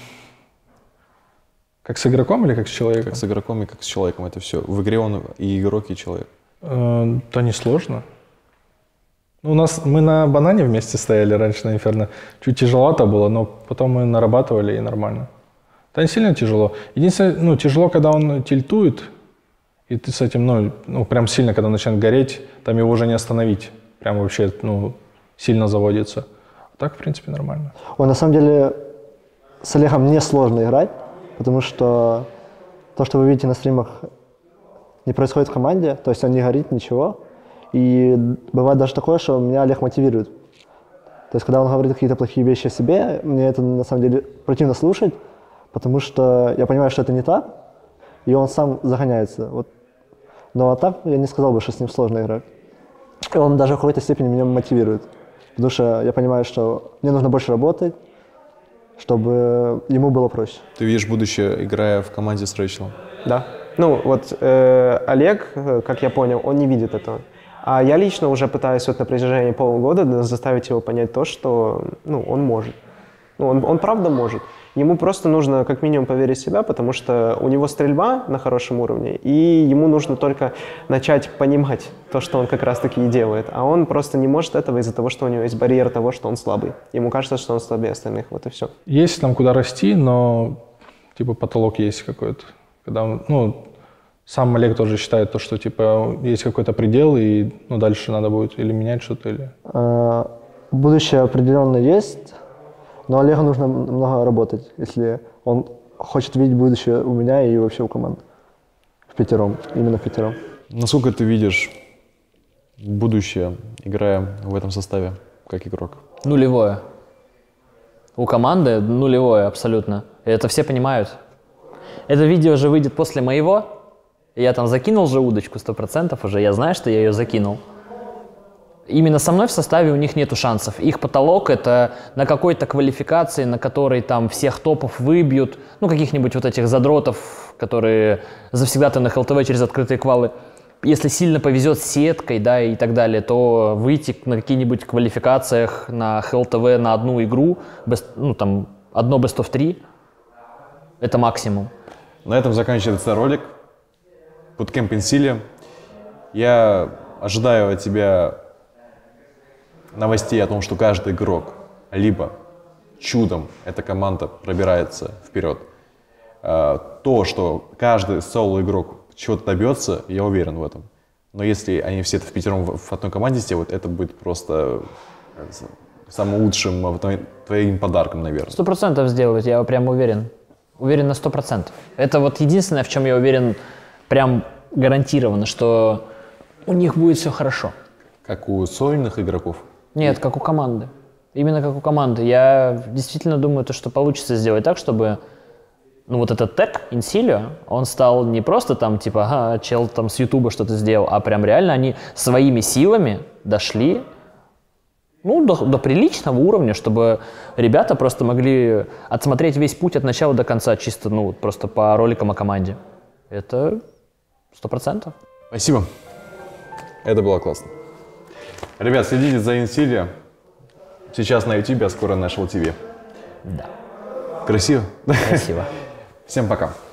Как с игроком или как с человеком? Как с игроком и как с человеком, это все. В игре он и игрок, и человек. Uh, да не сложно. Ну, у нас, мы на банане вместе стояли раньше на Инферно. Чуть тяжеловато было, но потом мы нарабатывали и нормально. Да не сильно тяжело. Единственное, ну, тяжело, когда он тильтует, и ты с этим, ну, ну, прям сильно, когда начинает гореть, там его уже не остановить. Прям вообще, ну, сильно заводится. А так, в принципе, нормально. Ой, на самом деле, с Олегом не сложно играть, потому что то, что вы видите на стримах, не происходит в команде, то есть он не горит, ничего. И бывает даже такое, что меня Олег мотивирует. То есть, когда он говорит какие-то плохие вещи о себе, мне это, на самом деле, противно слушать, потому что я понимаю, что это не так, и он сам загоняется. Вот. Но а так я не сказал бы, что с ним сложно играть. И он даже в какой-то степени меня мотивирует, потому что я понимаю, что мне нужно больше работать, чтобы ему было проще. Ты видишь будущее, играя в команде с Рэйчелом? Да. Ну вот э, Олег, как я понял, он не видит этого. А я лично уже пытаюсь вот на протяжении полугода заставить его понять то, что, ну, он может. Ну, он, он правда может. Ему просто нужно как минимум поверить в себя, потому что у него стрельба на хорошем уровне, и ему нужно только начать понимать то, что он как раз-таки и делает. А он просто не может этого из-за того, что у него есть барьер того, что он слабый. Ему кажется, что он слабее остальных, вот и все. Есть там куда расти, но типа потолок есть какой-то. Когда он, ну, сам Олег тоже считает то, что типа есть какой-то предел, и ну, дальше надо будет или менять что-то, или... А, будущее определенно есть. Но Олегу нужно много работать, если он хочет видеть будущее у меня и вообще у команды. В пятером, именно в пятером. Насколько ты видишь будущее, играя в этом составе, как игрок? Нулевое. У команды нулевое абсолютно. И это все понимают. Это видео же выйдет после моего. Я там закинул же удочку сто процентов уже, я знаю, что я ее закинул. именно со мной в составе у них нету шансов. Их потолок — это на какой-то квалификации, на которой там всех топов выбьют, ну, каких-нибудь вот этих задротов, которые завсегда-то на ХЛТВ через открытые квалы. Если сильно повезет с сеткой, да, и так далее, то выйти на каких-нибудь квалификациях на ХЛТВ на одну игру, best, ну, там, одно best of три, это максимум. На этом заканчивается ролик. Bootcamp Инсилия. Я ожидаю от тебя новостей о том, что каждый игрок либо чудом эта команда пробирается вперед. То, что каждый соло-игрок чего-то добьется, я уверен в этом. Но если они все это в пятером в одной команде сделают, это будет просто самым лучшим твоим подарком, наверное. Сто процентов сделают, я прям уверен. Уверен на сто процентов. Это вот единственное, в чем я уверен прям гарантированно, что у них будет все хорошо. Как у сольных игроков? Нет, как у команды. Именно как у команды. Я действительно думаю, то, что получится сделать так, чтобы ну, вот этот тег Инсилио, он стал не просто там, типа, ага, чел там с Ютуба что-то сделал, а прям реально они своими силами дошли ну, до, до приличного уровня, чтобы ребята просто могли отсмотреть весь путь от начала до конца, чисто, ну, просто по роликам о команде. Это сто процентов. Спасибо. Это было классно. Ребят, следите за Инсилио. Сейчас на YouTube, а скоро на National ти ви. Да. Красиво? Красиво. Всем пока.